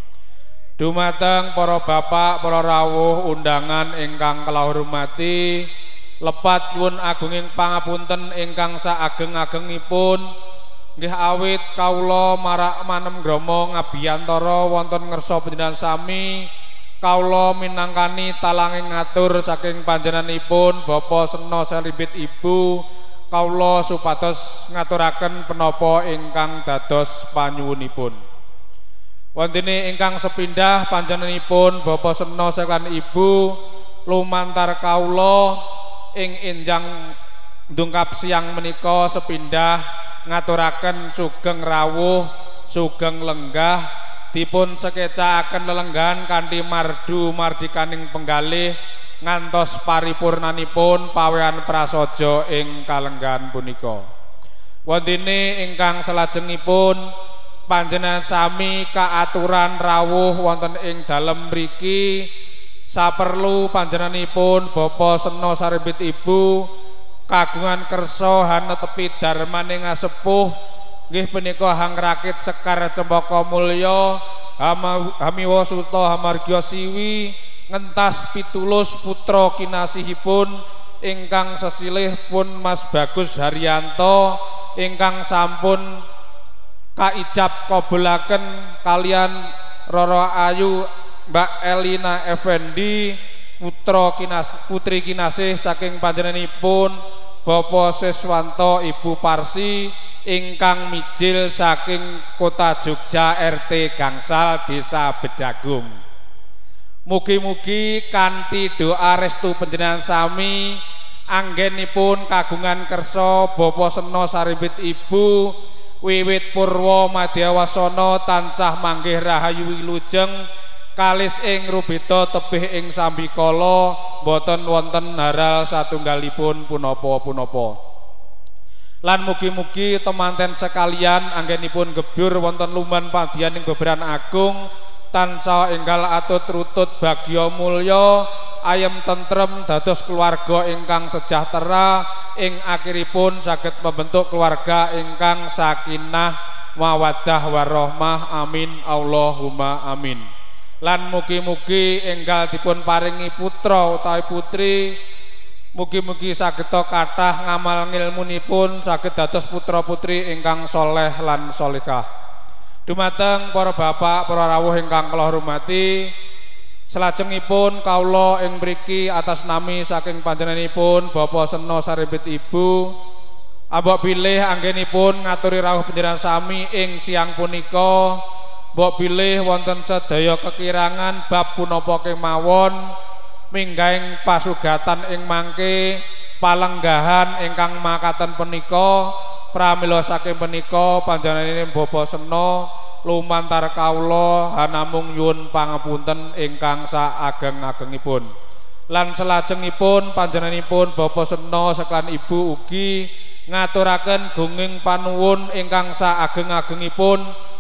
Dumateng para bapak, para rawuh undangan ingkang kula hormati, lepat pun agunging pangapunten ingkang saageng-agengipun nggih awit kawula marak manem grama ngabiyantara wonten ngersa panjenengan sami. Kawula minangkani talanging ngatur saking panjenenganipun Bapak Sena Selibit Ibu kawula supados ngaturaken penapa ingkang dados panyuwunipun. Wontene ingkang sepindah panjenenganipun Bapak Sena sakan Ibu lumantar kawula ing enjang ndungkap siang menika sepindah ngaturaken sugeng rawuh, sugeng lenggah dipun sekecakaken lelenggahan kanthi mardu mardikaning penggalih ngantos paripurnanipun pawehan prasaja ing kalenggahan punika. Wontene ingkang salajengipun panjenengan sami kaaturan rawuh wonten ing dalem mriki saperlu panjenenganipun Bapak Sena Saribit Ibu kagungan kersa hanetepi darmaning sepuh nggih punika Hang Rakit Sekar Cempaka Mulya Hamiwa Sulta Hamargya Siwi ngentas pitulus putra kinasihipun ingkang sesilih pun Mas Bagus Haryanto ingkang sampun kaijab kabulaken kalian Roro Ayu Mbak Elina Effendi putri kinasih saking panjenenganipun Bapak Siswanto Ibu Parsi ingkang mijil saking Kota Jogja RT Gangsal Desa Bedagung. Mugi-mugi kanthi doa restu panjenengan sami anggenipun kagungan kersa Bapak Sena Saribit Ibu wiwit purwa Madyawasana tansah manggih rahayu wilujeng kalis ing rubeta tebih ing sambikala boten wonten haral satunggalipun punapa-punapa. Lan mugi-mugi temanten sekalian anggenipun gebyur wonten luman padian ing beberan agung tansah enggal atut rutut bagya mulya ayem tentrem dados keluarga ingkang sejahtera ing akhiripun saged membentuk keluarga ingkang sakinah mawaddah warahmah amin Allahumma amin. Lan mugi-mugi enggal dipun paringi putra utawi putri mugi-mugi sageta kathah ngamal ngilmunipun saged dados putra-putri ingkang soleh lan solihah. Dumateng para bapak, para rawuh ingkang kula hormati, salajengipun kawula ing mriki atas nami saking panjenenganipun Bapak Sena Saribit Ibu ambok bilih anggenipun ngaturi rawuh panjenengan sami ing siang punika. Mbok bilih wonten sedaya kekirangan bab punapa kemawon minggahing pasugatan ing mangke palenggahan ingkang makaten punika pramila saking punika panjenenganipun Bapak Sena lumantar kawula hanamung nyuwun pangapunten ingkang saageng-agengipun. Lan salajengipun panjenenganipun Bapak Sena sekalian Ibu ugi ngaturaken gunging panuwun ingkang saageng-agengipun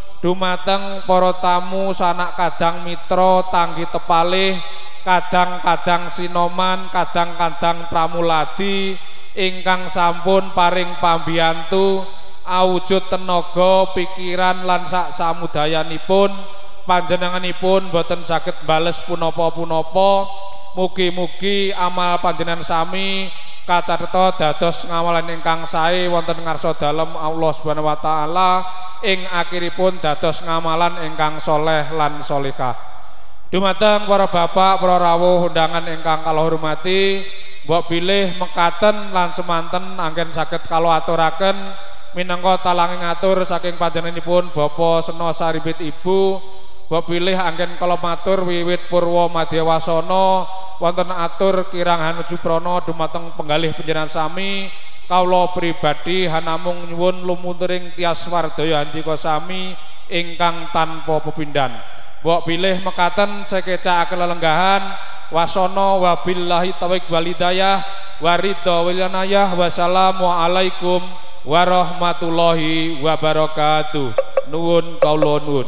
dumateng para tamu sanak kadang mitra tanggi tepalih kadang-kadang sinoman kadang-kadang pramuladi ingkang sampun paring pambiyantu awujud tenaga pikiran lan sak samudayanipun panjenenganipun boten saged bales punapa-punapa. Mugi-mugi amal panjenengan sami kacatha dados ngamalan ingkang sae wonten ngarsa dalem Allah Subhanahu wa taala ing akhiripun dados ngamalan ingkang soleh lan solihah. Dumateng para bapak, para rawuh undangan ingkang kula hormati, mbok bilih mekaten lan semanten anggen saged kula aturaken minangka talanging atur saking panjenenganipun Bapak Sena Saribit Ibu. Mbok bilih anggen kula matur wiwit purwa Madyawasana wonten atur kirang hanuju prana dumateng penggalih panjenengan sami kawula pribadi hanamung nyuwun lumunturing tias wardaya handika sami ingkang tanpa pepindhan. Mbok bilih mekaten sekecakaken lelenggahan wasana wabillahi taufiq wal hidayah waridha wilanayah wassalamu alaikum warahmatullahi wabarakatuh. Nuwun kawula nuwun.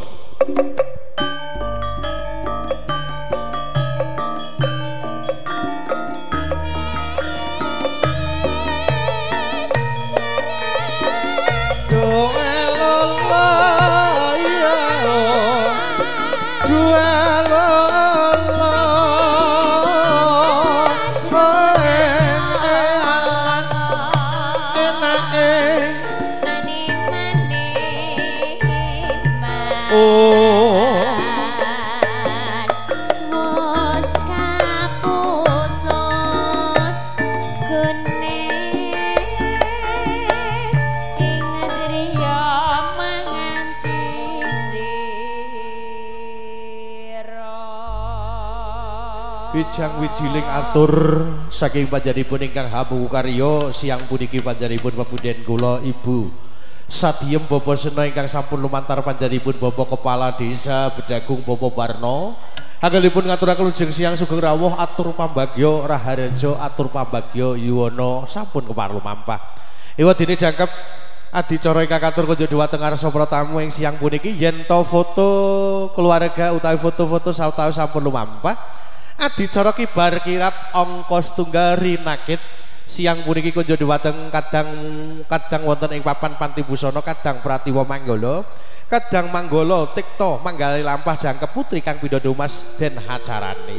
Wijang wijiling atur saking panjenenganipun ingkang hamu karya siang puniki panjenenganipun pepundhen kula Ibu Sadiem Bapak Sena ingkang sampun lumantar panjenenganipun Bapak Kepala Desa Bedagung Bapak Barno anggenipun ngaturaken lujeng siang sugeng rawuh atur pambagya Raharja atur pambagya Yuwana sampun keparlu mampah ewadene jangkep adicara ingkang katur kunjuk dhumateng ngarsa para tamu ing siang puniki yen to foto keluarga utawi foto-foto sautawi sampun lumampah adicara kibar kirap angka setunggal rinakit siang puniki kunjuk dhumateng kadang wonten ing papan Panti Busana kadang Pratiwa Manggala kadang Manggala Tikta Manggali Lampah Jangkep Putri kang pindha Mas den hacarane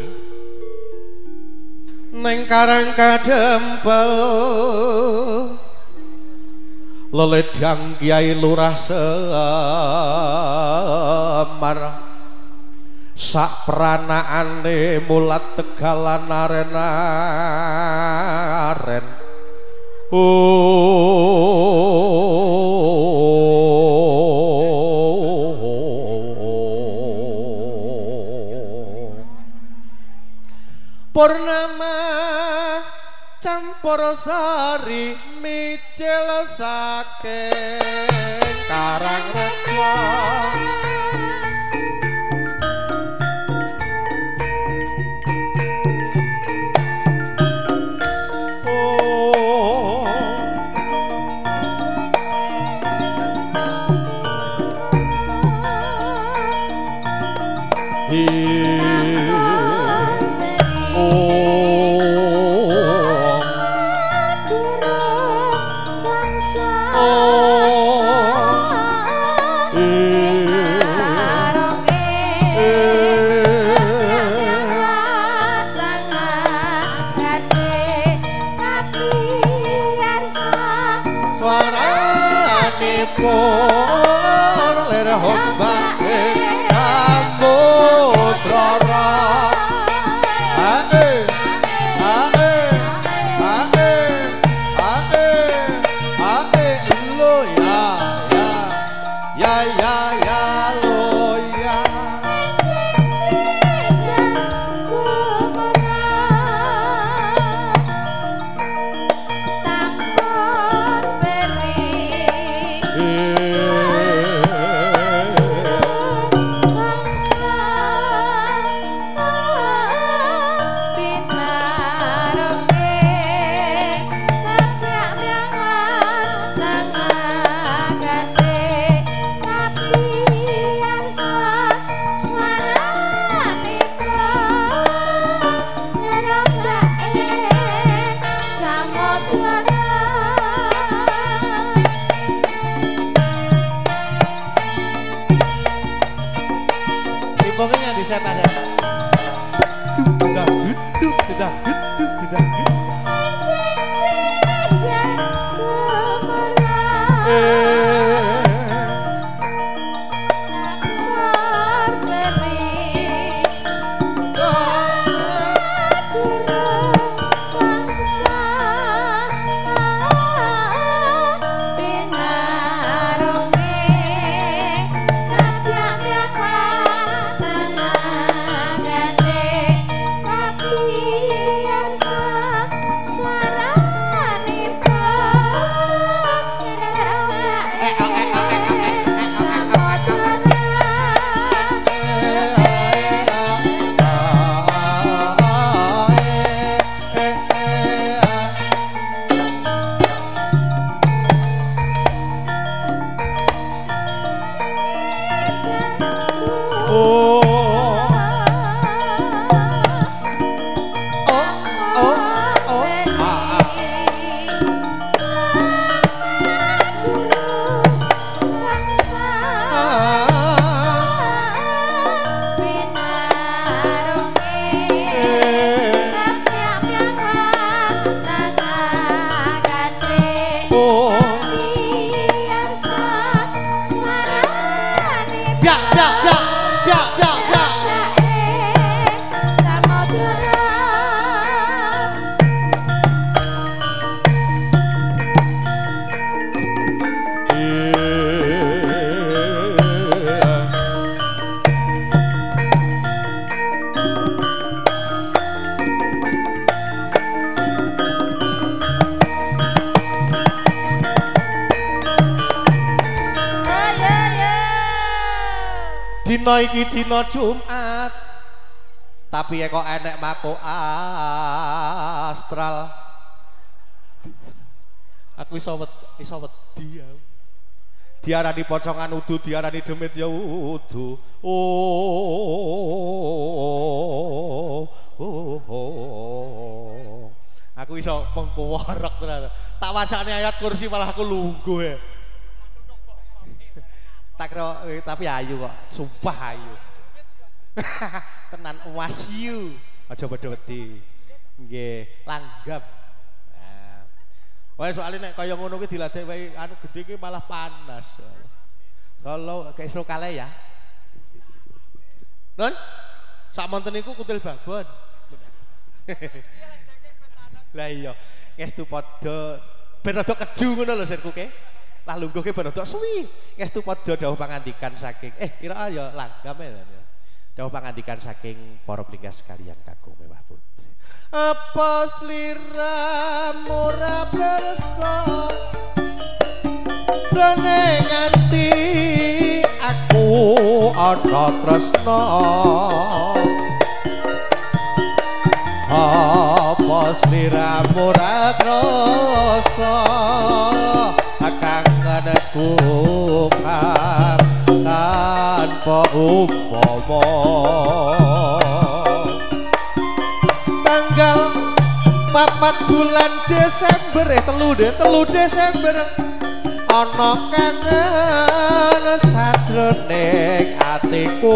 ning Karang Kadempel leledang Kiai Lurah Semar sak pranaane mulat tegalan aren-aren Purnama campur sari micil saking Karangreja dina iki dina Jumat tapi kok enek mako astral aku iso wedi ya diarani pocongan udu diarani demit ya udu Aku iso mengkuworok ternyata. Tak wacane ayat kursi malah aku lungguh ya. Tak kira, tapi ayu kok, sumpah ayu. Tenan wasiu. Aja padha wedi. Nggih, langgam. Nah. Wae soalnya nek kaya ngono kuwi diladek wae anu gedhe ki malah panas. Solo kayak selo kale ya. Non? Sak monten niku kutil babon. Lah iya, ngestu padha ben rada keju ngono lho sirkuke. Lah lungguhke ben rada suwi. Ngestu padha dawuh pangandikan saking kira ya langgam ya. Dawuh pangandikan saking para pringgas sekalian kakung mewah putri. Apa sliramu ora bersa jane nganti aku ana tresna. Apa sliramu ora krasa kangenku tanpa umpama. Tanggal 4 bulan Desember 3 Desember ana kangen sajroning atiku.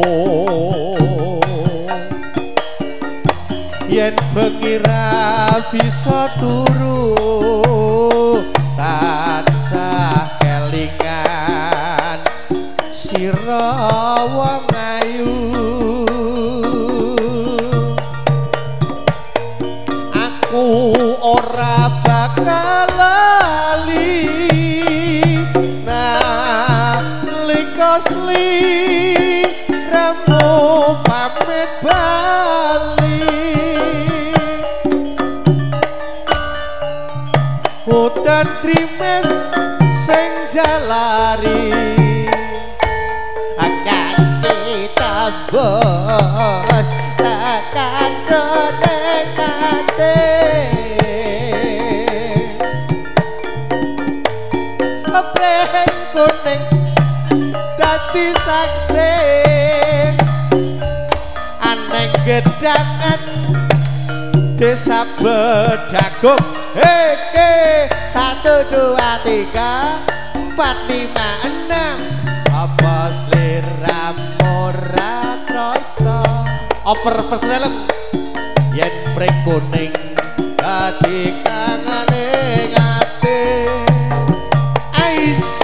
Yen bengira bisa turu tansah kelingan sira wong ayu. Aku ora bakal lali nalika sliramu pamit bali. Hutan krimes sing jalari ganti tabos takkan donekate Preng kuning dadi saksi aneh gedangan desa Bedagung. Heke 1 2 3 4 5 6 apa sliramu ra krasa. Oper pesnelem yen preng kuning dadi kangane ati. Ais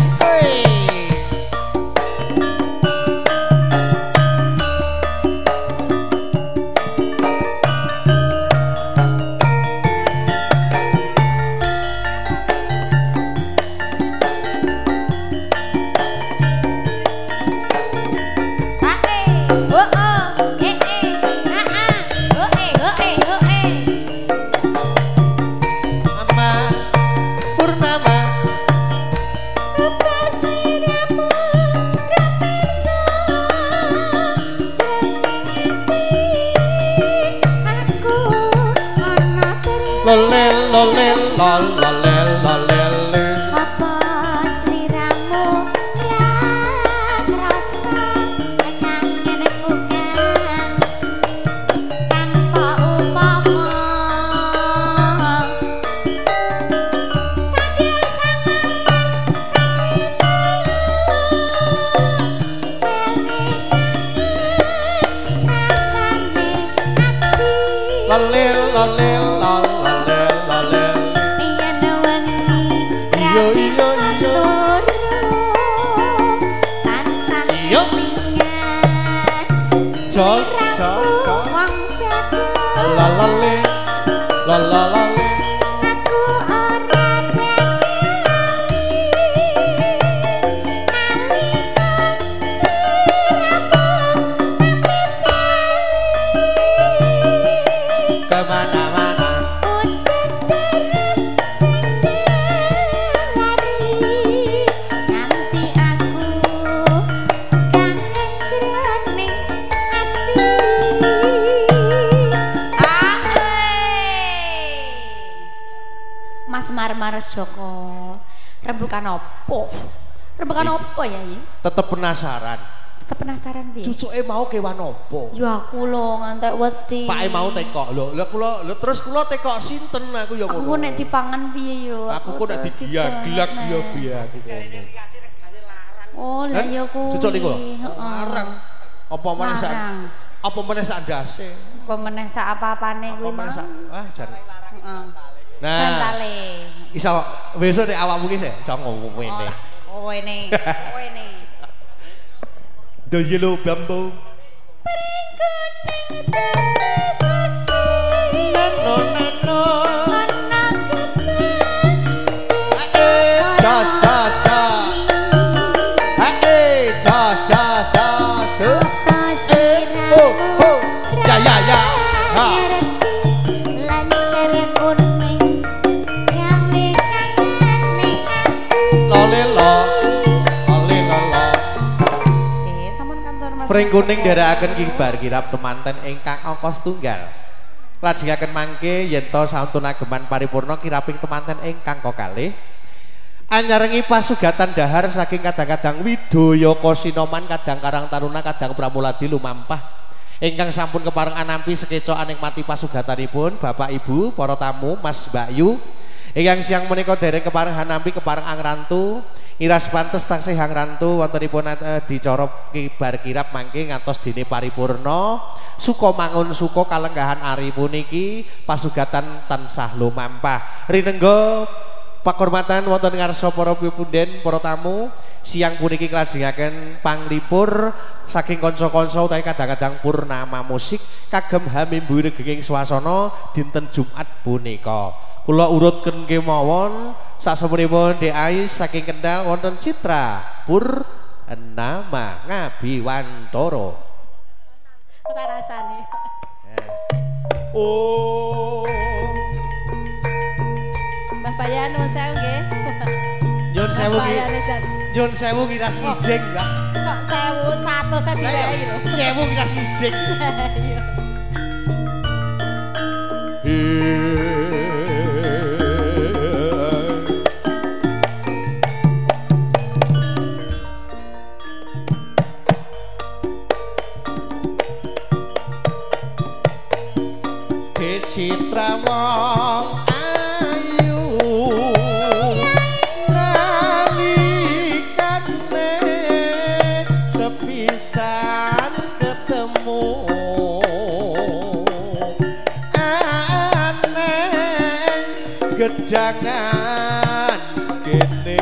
apa sliramu ra krasa kangenku tanpa upama. Tanggal 19 rasane Mas Joko. Rembukan opo? Rembukan opo ya ini? Tetep penasaran. Tetep penasaran piye? Cucuke mau kewan apa? Ya aku lho ngantek wedi. Pake mau tekok lho. Lha terus kula tekok sinten aku ya ngono. Aku nek dipangan piye yo? Aku kok nek digiyak-giyak ya biar ngono. Oh, lah ya kuwi. Cucuk niku. Larang. Apa meneh sak apa meneh sak ndase? Apa meneh sak apa-apane kuwi mah. Wah, jan. Heeh. Nah. Bantale. Iso besok nek awakmu ki iso ngomene. Oh, ini. Oh, ini. The Yellow Bamboo. Pring kuning nderekaken kibar kirap temanten ingkang angka setunggal. Lajengaken mangke yen to santun ageman paripurna kiraping temanten ingkang kekalih. Anyarengi pasugatan dahar saking kadang-kadang Widaya Kasinoman kadang Karang Taruna kadang Pramuladi lumampah. Ingkang sampun kepareng anampi sekeca anikmati pasugatanipun Bapak Ibu, para tamu, Mas Mbak Yu. Ingkang siang menika dereng kepareng anampi kepareng angrantu. Iras pantes taksih hang rantu wontenipun dicara kibar kirap mangke ngantos dene paripurna suka mangun suka kalenggahan ari puniki pasugatan tansah lumampah rinengga pakurmatan wonten ngarsa para pipunden para tamu siang puniki klajengaken panglipur saking kanca-kanca utawi kadang-kadang purnama musik kagem hamimburi genging swasana dinten Jumat punika kula urutken kemawon sasampunipun DAI saking Kendal wonten Citra Purnama Ngabiwantara. Ora rasane. Oh. Mbah Bayan nuwun sewu nggih. Nyun sewu ki. Nyun sewu ki ras ngijing, Mbak. Kok 1100 saya diwehi lho. Sewu ki ras ngijing. Citra wong ayu nalikane sepisan ketemu aneh gedangan kene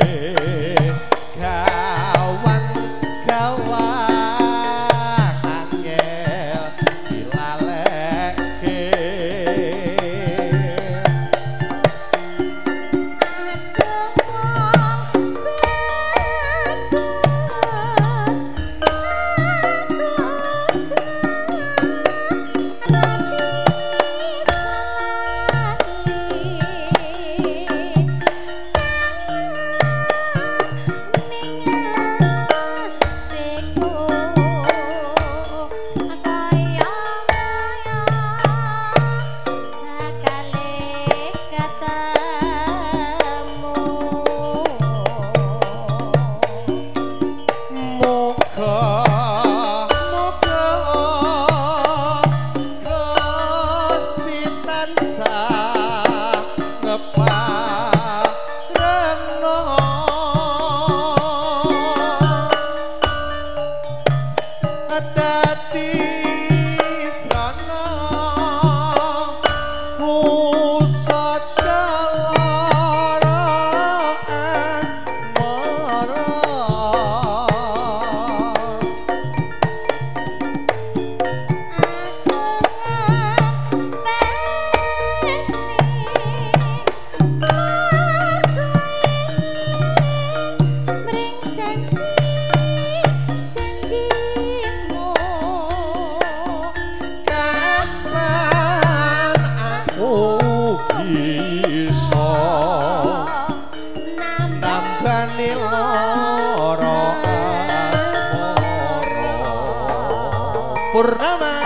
Purnama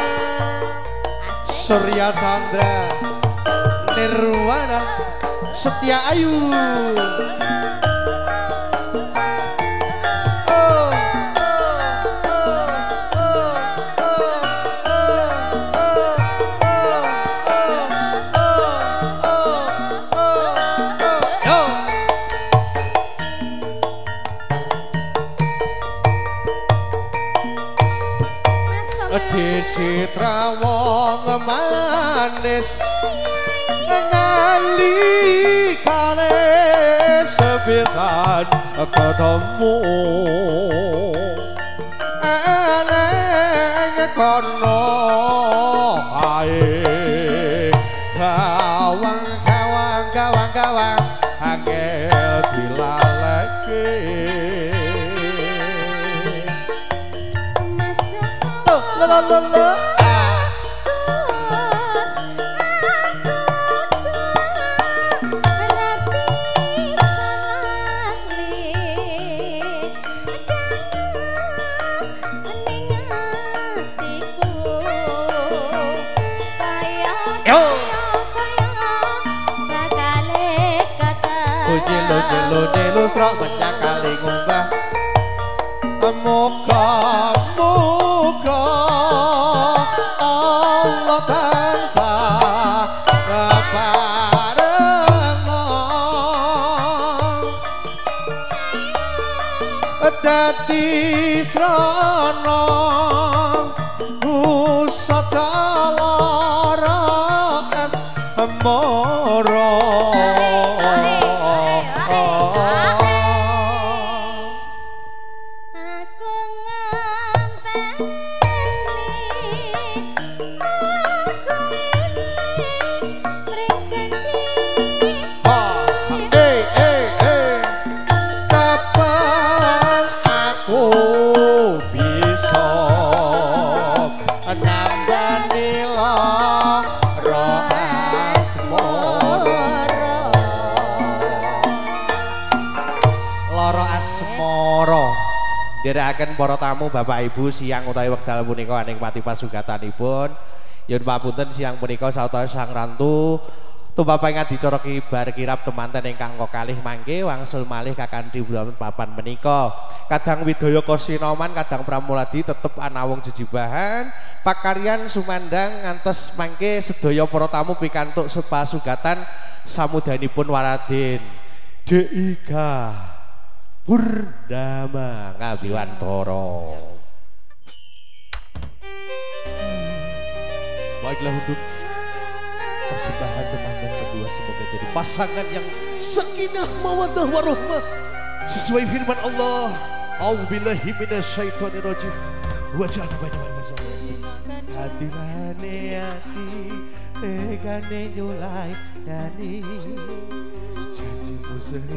Surya Chandra Nirwana Setia Ayu. Oh, oh, oh. manis nalikane sepisan ketemu eleng kono kae gawang angel dilaleke la Nyelo srok banyak kali ngumbah muga-muga Allah tansah keparengan dadi srana usada lara asmara Dherekaken para tamu Bapak Ibu siang utawi wekdal punika nikmati pasugatanipun. Yen papunten siang punika sawetara sang rantu tumpah pangat dicara kibar kirap temanten ingkang kekalih mangke wangsul malih kakanthi papan menika. Kadang Widaya Kasinoman kadang Pramuladi tetep ana wong jejibahan pakaryan sumandang ngantos mangke sedaya para tamu pikantuk sepasugatan samudanipun Waradin DIK Purnama Ngabiwantara. Baiklah untuk persembahan teman-teman berdua semoga jadi pasangan yang sakinah mawaddah warahmah sesuai firman Allah. A'udzubillahi minasyaitonirrajim. Wajah banyak hadirane ati tegane nyulai yani janjimu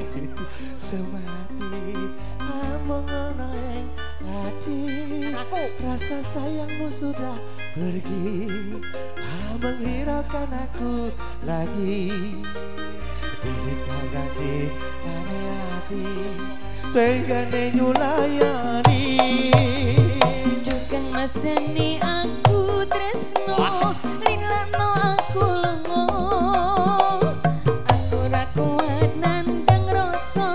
semati among ana ing ati rasa sayangmu sudah pergi menghiraukan aku lagi ganti ane ati tegane nyulayani jukang meseni aku tresno lilano aku lengo aku ra kuat nandang rasa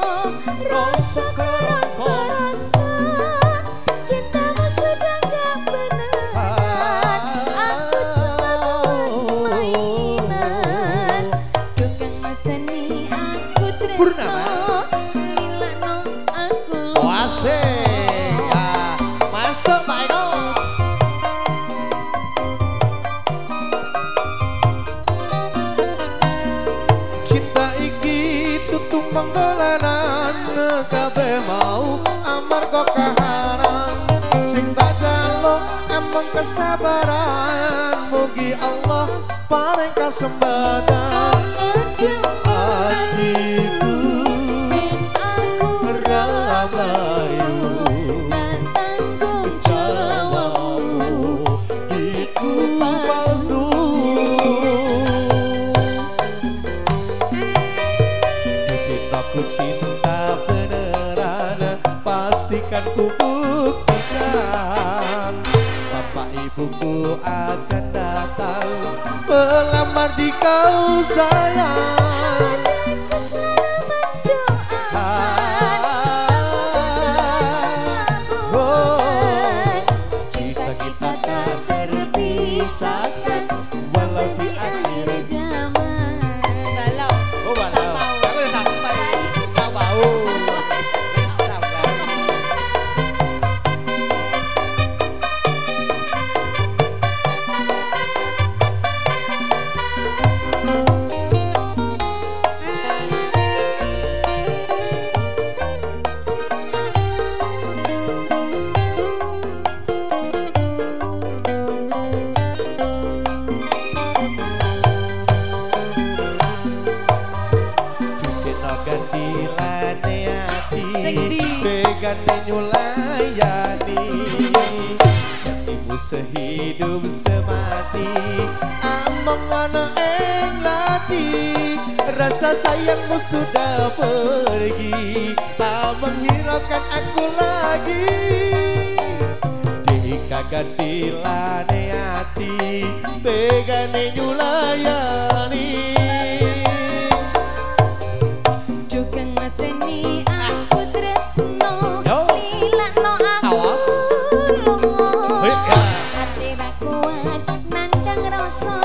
kerata cintamu sudah gak beneran aku cuma mainan jukang meseni aku tresno lilano aku lengo asik masuk Pak Eko. Cinta iki tutumbang dolanan kabeh mau amarga kahanan sing tak jaluk emang kesabaran mugi Allah paring kasempatan hatiku ben aku rabayu cinta beneran pastikan ku buktikan bapak ibuku akan datang pelamar di kau sayang jika kita tak terpisahkan walau di akhir zaman walau begane nyulayani jatimu sehidup semati among ana ing lati rasa sayangmu sudah pergi tak menghiraukan aku lagi kagadilane ati begane nyulayani Jugeng maseni aku tresno lilakno aku lungo ati ra kuat nandang rasa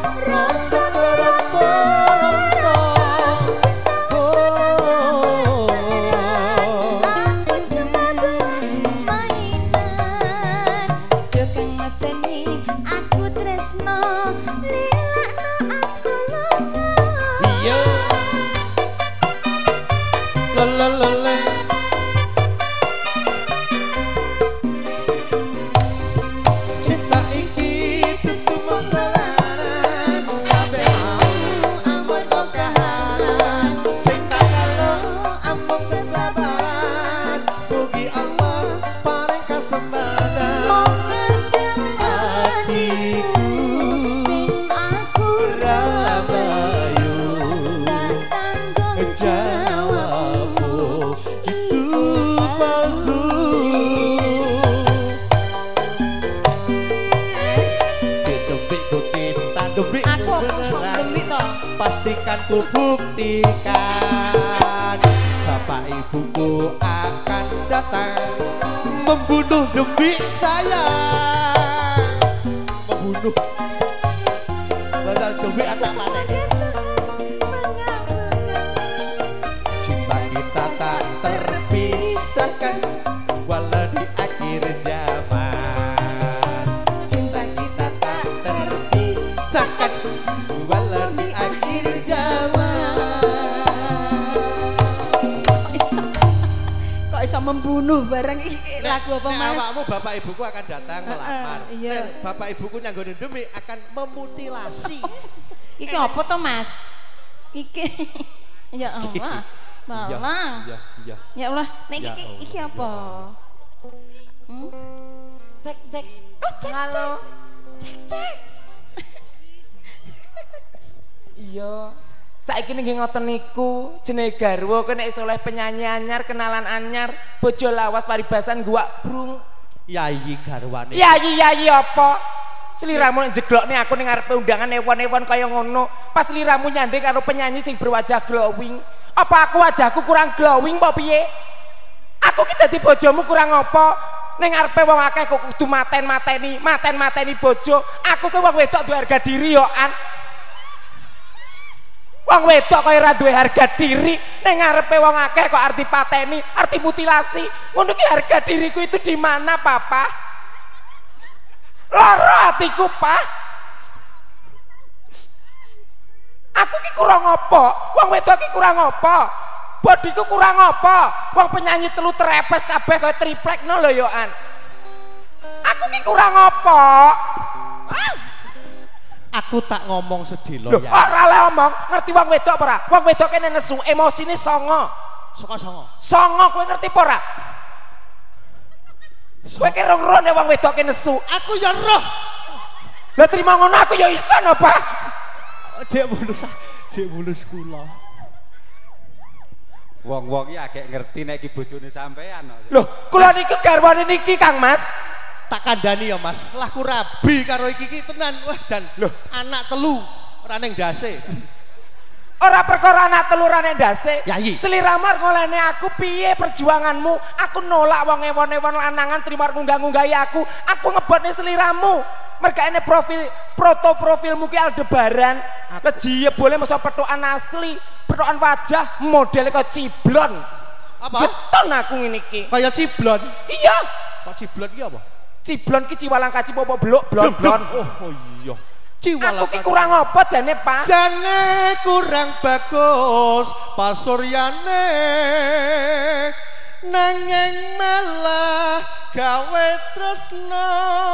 pastikan ku buktikan bapak ibuku akan datang membunuh demi sayang membunuh bakal demi anak mati cinta kita tak terpisahkan walau di akhir zaman cinta kita tak terpisahkan walau di akhir bisa membunuh barang lagu apa Mas? Awakmu bapak ibuku akan datang melamar. Iya. Bapak ibuku nyanggone demi akan memutilasi. Iki apa to Mas? Iki ya Allah. Malang. Ya. Ya Allah, nek iki apa? Cek. Oh, cek. Cek. Iya. Saiki nggih ngoten niku jenenge garwa kena iso oleh penyanyi anyar kenalan anyar bojo lawas paribasan guwak brung yayi garwane yayi apa sliramu jeglokne aku ning ngarepe undangan ewon-ewon kaya ngono pas sliramu nyanding karo penyanyi sing berwajah glowing apa aku wajahku kurang glowing apa piye aku ki dadi bojomu kurang apa ning ngarepe wong akeh kok kudu mateni bojo aku ki wong wedok duwe harga diri yo an wong wedok kaya ora duwe harga diri ning ngarepe wong akeh kok arti pateni, arti mutilasi. Ngono ki harga diriku itu di mana, Papa? Lara hatiku, Pak. Aku ki kurang apa? Wong wedok ki kurang apa? Bodiku kurang apa? Wong penyanyi telu terepes kabeh kaya triplek no lho yo an. Aku ki kurang apa? Aku tak ngomong sedilo ya. Ora le omong, ngerti wong wedok apa ora? Wong wedok kene nesu, emosine songo. Songo kowe ngerti apa ora? Kowe ki rong-rone wong wedok kene nesu. Aku ya roh. Lah terima ngono aku ya iso napa? Dek mulus kula. Wong-wong iki agek ngerti nek iki bojone sampean kok. Lho, kula niki garwane niki Kang Mas. Tak kandhani ya Mas, laku rabi karo iki tenan. Wah jan, lho anak telu ora ning ndase. Ora perkara anak telu ora ning ndase. Yayi. Sliramu ngolehne aku piye perjuanganmu? Aku nolak wong ewon-ewon lanangan trimo ngunggah-ngunggahi aku. Aku ngebotne sliramu. Mergaene foto profilmu ki Aldebaran. Lejiye boleh masa petukan asli, petukan wajah model kok ciblon. Apa? Beton aku ngene iki. Kaya ciblon. Iya. Kok ciblon ki apa? Ciblon ki ciwalang kaci popo blok blon. Oh iya. Aku ki kurang apa jane, Pak? Jane kurang bagus pasuryane. Nanging malah gawe tresno.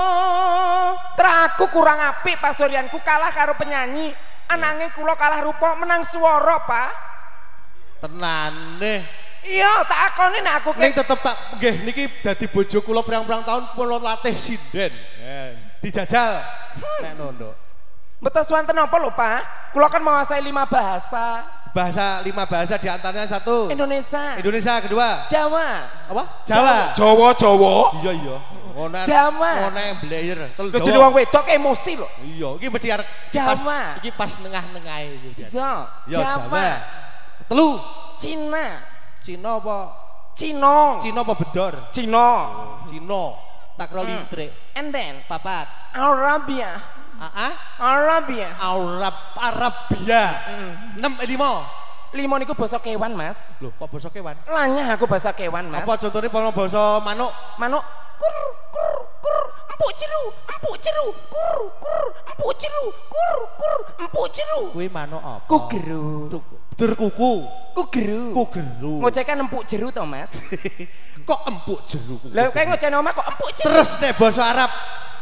Aku kurang apik pasuryanku kalah karo penyanyi. Ananging kula kalah rupa menang swara, Pak. Tenane Iya, tak akoni nek aku Ning tetep tak nggih niki dadi bojo kula pirang-pirang tahun kula latih sinden. Dijajal. Nek nondo. Betul wonten apa lho, Pak? Kula kan menguasai 5 bahasa. Bahasa 5 bahasa diantaranya 1 Indonesia. Indonesia, kedua Jawa. apa? Jawa. Jawa. Iya iya. Ngono. Jawa. Ngono blayer. Lho jadi wong wedok emosi lho. Iya, iki mesti arek Jawa. Iki pas nengah-nengahe iki. Iya. Jawa. Telu. Cina. Cina apa? Cina. Cina apa bedor? Cina. Cina. Takro lintrik. And then Papat. Arabia. Arabia. Arabia. 6 5. 5 niku basa kewan, Mas. Lho, kok basa kewan? Lanyah aku basa kewan, Mas. Apa contohnya basa manuk? Manuk kur kur kur empuk ceru, kur kur empuk ceru, kur empuk ceru. Kuwi manuk apa? Kugeru. Dur kuku. Kugeru. Kugeru. Ngocekan empuk jeru to, Mas. Kok empuk jeru? Lah kayak ngocen omah kok empuk jeru. Terus nek basa Arab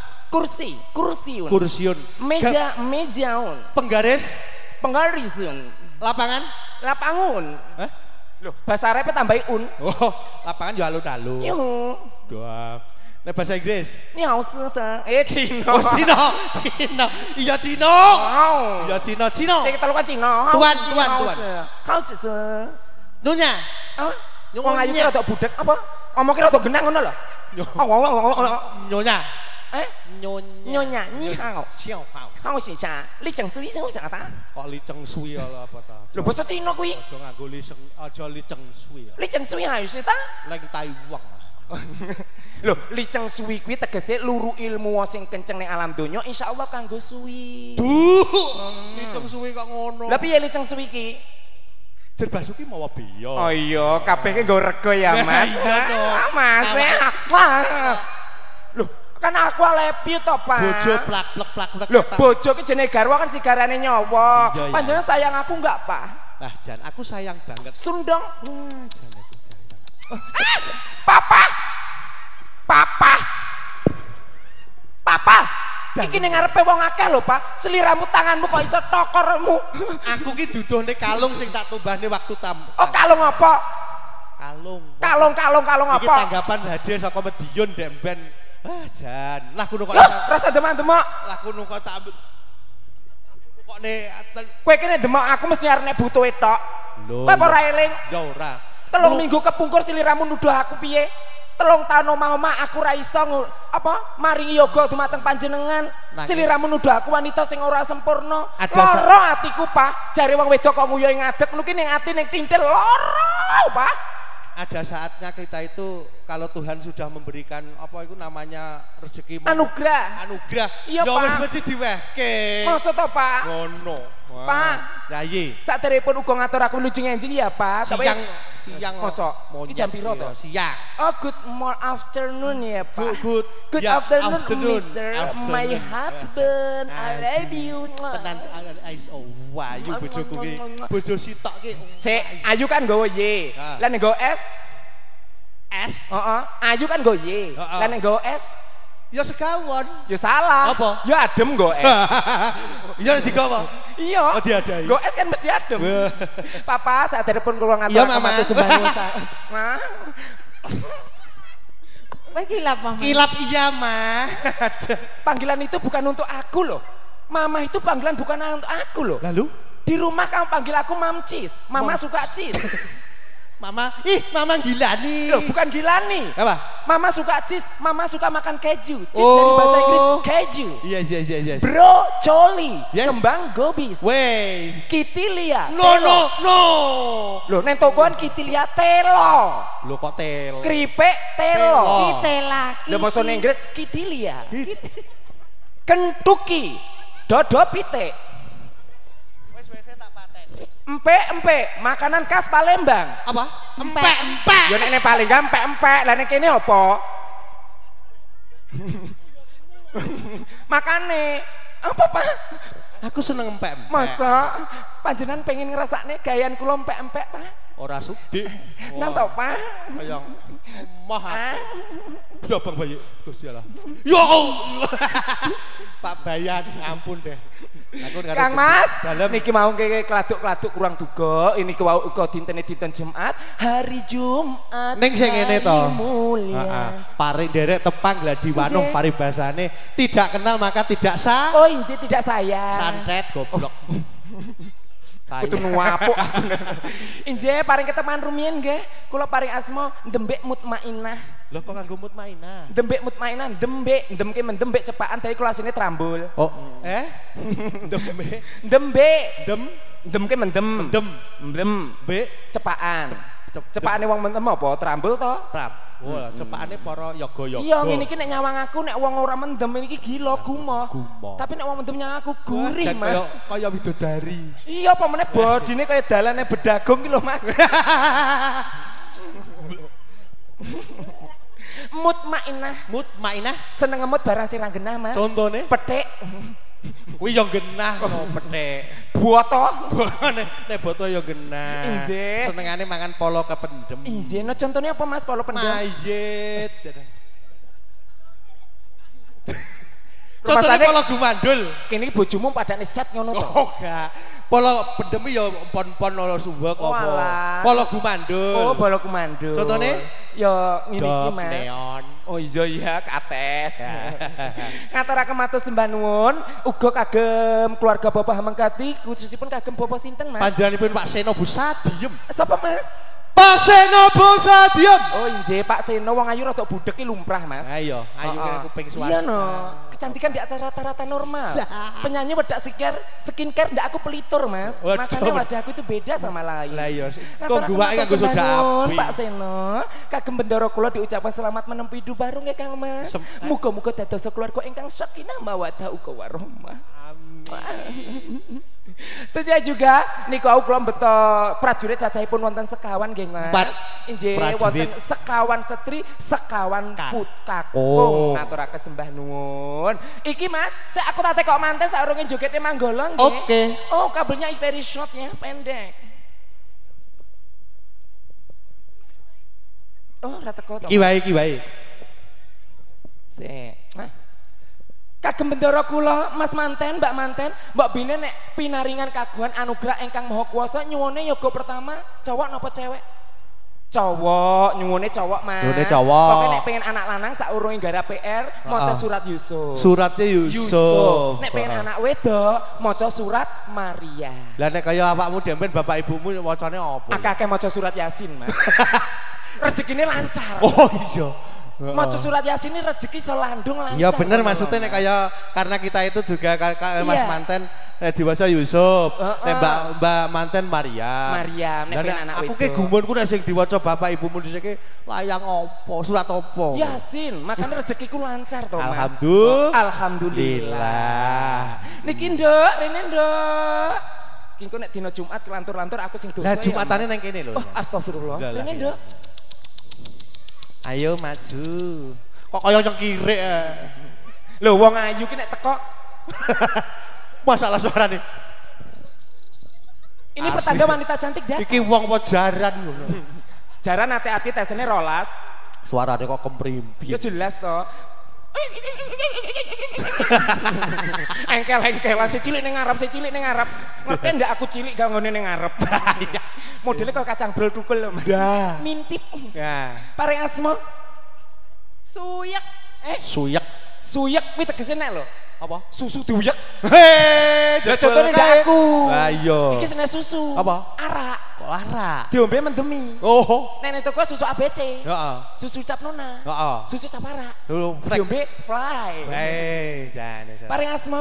kursiun. kursiun. Mejaun. Penggarisun. Lapangan? Lapangun. Hah? Loh, bahasa Arab tambahi un. Oh, lapangan yo alun-alun. Yo. Doa. Nek bahasa Inggris? Ni hao si de. Cina. Oh, Cina. Iya Cina. Oh. Iya Cina. Saya telu kan Cina. Tuan. Hao si de. Nunya. Ah, wong ayu ki rada budek apa? Omong ki rada genang ngono lho. Nyonya. Nyonya, ni hao. Xiao hao. Hao si cha, li cheng sui sing ta? Kok li cheng sui ala apa ta? Lho basa Cina kuwi. Aja nganggo li cheng sui. Li cheng sui ha si ta? Leng Taiwan. Lho, li cheng sui kuwi tegese luru ilmu sing kenceng ning alam donya insyaallah kanggo suwi. Duh. Li cheng sui kok ngono. Lah piye li cheng sui ki? Jer Basuki mawa biya. Oh iya, kabeh ki nggo rego ya, Mas. Iya to. Mas. Loh, kan aku alepi to, Pak. Bojo plak-plek. Loh, bojo ki jenenge garwa kan sigarane nyawa. Iya, iya. Panjenengan sayang aku enggak, Pak? Nah, Jan, aku sayang banget. Sundong. Jan, aku sayang. Papa. Iki ning ngarepe wong akeh lho, Pak. Seliramu tanganmu kok iso tokormu. Aku ki duduhne kalung sing tak tumbahne waktu Oh, kalung apa? Kalung Kalung iki apa? tanggapan hadiah saka Medion Demben. Jan, lah kuno kok Rasa demok-demok. lah kuno kok tak kok ne Kowe kene demok aku mesti arep butuhe tok. Lho. Kowe apa ora eling? ya ora. 3 minggu kepungkur siliramu nuduh aku piye? 3 tahun omah-omah aku ra iso maringi yoga dumateng panjenengan. Siliramu nuduh aku wanita sing ora sempurna. Loro atiku, Pak. Jare wong wedok kok nguyohi ngadeg nuki ning ati ning tintil loro, Pak. Ada saatnya kita itu kalau Tuhan sudah memberikan apa itu namanya rezeki Anugerah. Iya, ya Pak. wis mesti diwehke. Maksud to, Pak? Ngono. Pak. Ya iya. Saderepun uga ngatur aku lucu enjing ya, Pak. Siang mosok. Iki jam piro to? Siang. Oh, good afternoon ya, Pak. Good Ya, afternoon, Mr. My husband. I love you. Tenan wah, yu bojoku ki. Bojo sitok ki. Sik, Ayu kan nggawa Y. Lah nek nggawa S? Heeh. Ayu kan nggawa Y. Lah nek nggawa S? Ya segawon. Ya salah. Apa? Ya adem nggawa S. Iya digawa. Iya. Oh diadai. Nggawa S kan mesti adem. Papa, saderepun kula ngatur Iya, Mama. sembahmu. Mah. Kowe kilap, Mama. Kilap iya, Mah. Panggilan itu bukan untuk aku loh. Mama itu panggilan bukan untuk aku loh. Lalu? Di rumah kamu panggil aku Mam Cis. Mama suka cheese. Mama gila nih. Loh, bukan gila nih. Apa? Mama suka cheese. Mama suka makan keju. Cheese dari bahasa Inggris keju. Yes. Brocoli. Yes. Kembang gobis. Wey. Kitilia. No. Loh, neng tokoan kitilia telo. Lo kok tel? Keripik telo. Kitela. Loh, bahasa Inggris kitilia. Kentucky. Dodo pitik. Wes tak paten. Empek, makanan khas Palembang. Apa? Empek. Ya nek Palembang empek. Lah nek kene apa? Makane apa, Pak? Aku seneng empek. Masa panjenengan pengen ngrasakne gayan kula empek-empek, Pak? Ora sudik. Nang to, Pak. Kaya omah. Ya Bang Bayi, Gusti Allah. Ya Pak Bayan, ampun deh. Kang Mas, niki mau kladuk-kladuk kurang duga. Ini uga dinten Jumat, hari Jumat. Ning sing ngene to. Mulia. Pari nderek tepang gladi wanuh paribasane tidak kenal maka tidak sah. Oh, ini tidak saya. Santet goblok. Kudu nuwapuk. Inje paring keteman rumiyin nggih. Kula paring asma Dembek Mutmainah. Lho kok nganggo mutmainah? Dembek Mutmainah, ndemke mendembek cepaan tapi kula asline trambul. Oh, Ndemke mendem. Bek Cepaan. Cepakane wong mendem apa? Trambul to? Wah, cepakane para yoga-yoga. Iya, ngene iki nek nyawang aku nek wong ora mendem iki gila gumoh. Tapi nek wong mendem nyawang aku gurih, Mas. Kaya widodari. Iya, apa meneh bodine kaya dalane bedagong ki lho, Mas. Mutmainah seneng ngemut barang sing ra genah, Mas. Contone? Petik. Kuwi yo genah kok petik. Boto. Nek boto yo genah. Injih. Senengane mangan polo kependem. Injih, no contohnya apa Mas polo pendem? Mayit. Contohnya polo gumandul. Kene iki bojomu padane set ngono to. Oh, enggak. Polo pendem yo pon-pon loro sumbek apa. Polo gumandul. Oh, polo gumandul. Contohnya? Yo ngene iki, Mas. Neon. Oh iya kates. Ngaturaken matur sembah nuwun, uga kagem keluarga Bapak Hamengkati, khususipun kagem Bapak sinten, Mas? Panjenenganipun Pak Seno Busadiem. Sapa, Mas? Pak Seno Busadiem. Oh injih, Pak Seno wong ayu rada budhek ki lumrah, Mas. Ayo, ayu kena kuping swasta. Iya no, kecantikan di atas rata-rata normal. Penyanyi wedak skincare ndak aku pelitur, Mas. Makanya wadahku itu beda sama lain. Lah iya, kok guwake kanggo soda api. Pak Seno, kagem bendoro kula diucapkan selamat menempuh hidup baru nggih Kang Mas. Muga-muga dados keluarga ingkang sakinah mawaddah uga warahmah. Amin. Tentunya juga niku aku kula beto prajurit cacahipun wonten sekawan nggih Mas. Injih wonten sekawan setri, sekawan put kakung. Ngaturaken sembah nuwun. Iki Mas, saya aku tak tekok manten saurunge jogete manggala nggih. Oke. Oh, kabelnya is very short ya, pendek. Oh, ora teko to. Iki wae. Kagem bendara kula Mas manten, Mbak manten, Mbak Bine nek pinaringan kagungan anugerah ingkang maha kuwasa nyuwune yoga pertama cowok napa cewek? Cowok, nyuwune cowok Mas. Nyuwune cowok. Pokoke nek pengen anak lanang saurunge gara PR maca surat Yusuf. Suratnya Yusuf. Nek pengen anak wedok maca surat Maria. Lah nek kaya awakmu demben bapak ibumu wacane apa? Akeh maca surat Yasin Mas. Rezekine lancar. Oh iya. Maca surat Yasin ini rezeki iso landung lancar. Ya bener maksudnya nek kaya karena kita itu juga Mas manten diwaca Yusuf, Mbak manten Maryam. Nek pengen anak wedok. Aku ki gumunku nek sing diwaca bapak ibumu dhisik layang apa, surat apa? Yasin, makanya rezekiku lancar to Mas. Alhamdulillah. Niki Nduk, rene Nduk. Kingko nek dina Jumat kelantur-lantur aku sing dosa. Lah Jumatane nang kene lho. Oh, astagfirullah. Rene Nduk. Ayo maju. Kok kaya nyengkirik Lho wong ayu ki nek teko masalah suarane. Ini petanda wanita cantik dah. Iki wong apa jaran ngono. Jaran hati-hati tesene rolas. Suarane kok kemprimpi. Ya jelas to. Engkel-engkelan cilik ning ngarep, cilik ning ngarep. Ngerti ndak aku cilik gak ngene ning ngarep. Modelnya kok kacang brol tukul lho Mas. Mintip. Ya. Paring asma. Suyek. Suyek. Suyek kuwi tegese nek lho. Apa? Susu diuyek. Lah contohnya ndak aku. Lah iya. Iki seneng susu. Apa? Arak. Kok arak? Diombe mendemi. Oh. Nek toko susu ABC. Heeh. Susu cap nona. Heeh. Susu cap arak. Diombe fly. Jane. Paring asma.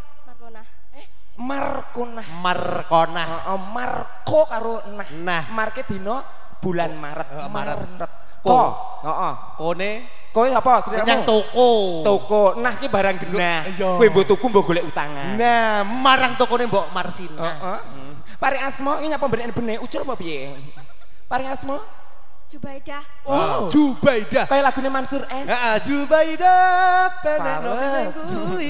Markonah. Marko karo nah. Marke dino bulan Maret. Maret. Ko. Heeh. Kone kowe apa sedherek? Nyang toko. Toko. Nah ki barang genah. Kowe mbok tuku mbok golek utangan. Nah, marang tokone Mbok Marsina. Heeh. Paring asma iki nyapa benek-benek ucul apa piye? Paring asma? Jubaidah. Oh, Jubaidah. Kayak lagune Mansur S. Heeh, Jubaidah. Penek kuwi.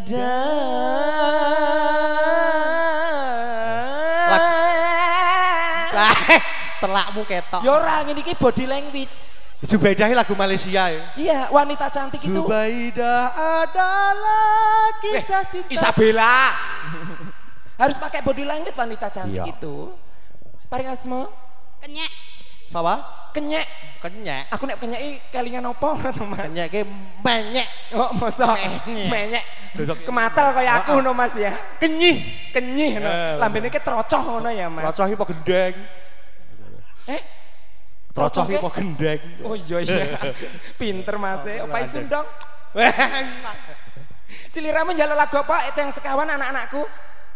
Zubaidah. Telakmu ketok. Ya ora ngene iki body language. Zubaidah lagu Malaysia ya. Iya, wanita cantik itu. Zubaidah adalah kisah cinta. Isabella. Harus pakai body language wanita cantik Iya. itu. Paring asma. Kenyek. Sawa? Kenyek. Kenyek. Aku nek kenyeki kelingan apa to, Mas? Kenyek ki menyek. Oh, mosok menyek. Kematal kaya aku no Mas ya. Kenyih. Kenyih no. Lambene ki trocoh ngono ya, Mas. Trocoh iki apa gendeng? Trocoh iki apa gendeng? Oh iya iya. Pinter Mas e. Opai Sundong. Siliramu njaluk lagu apa? Itu yang sekawan anak-anakku.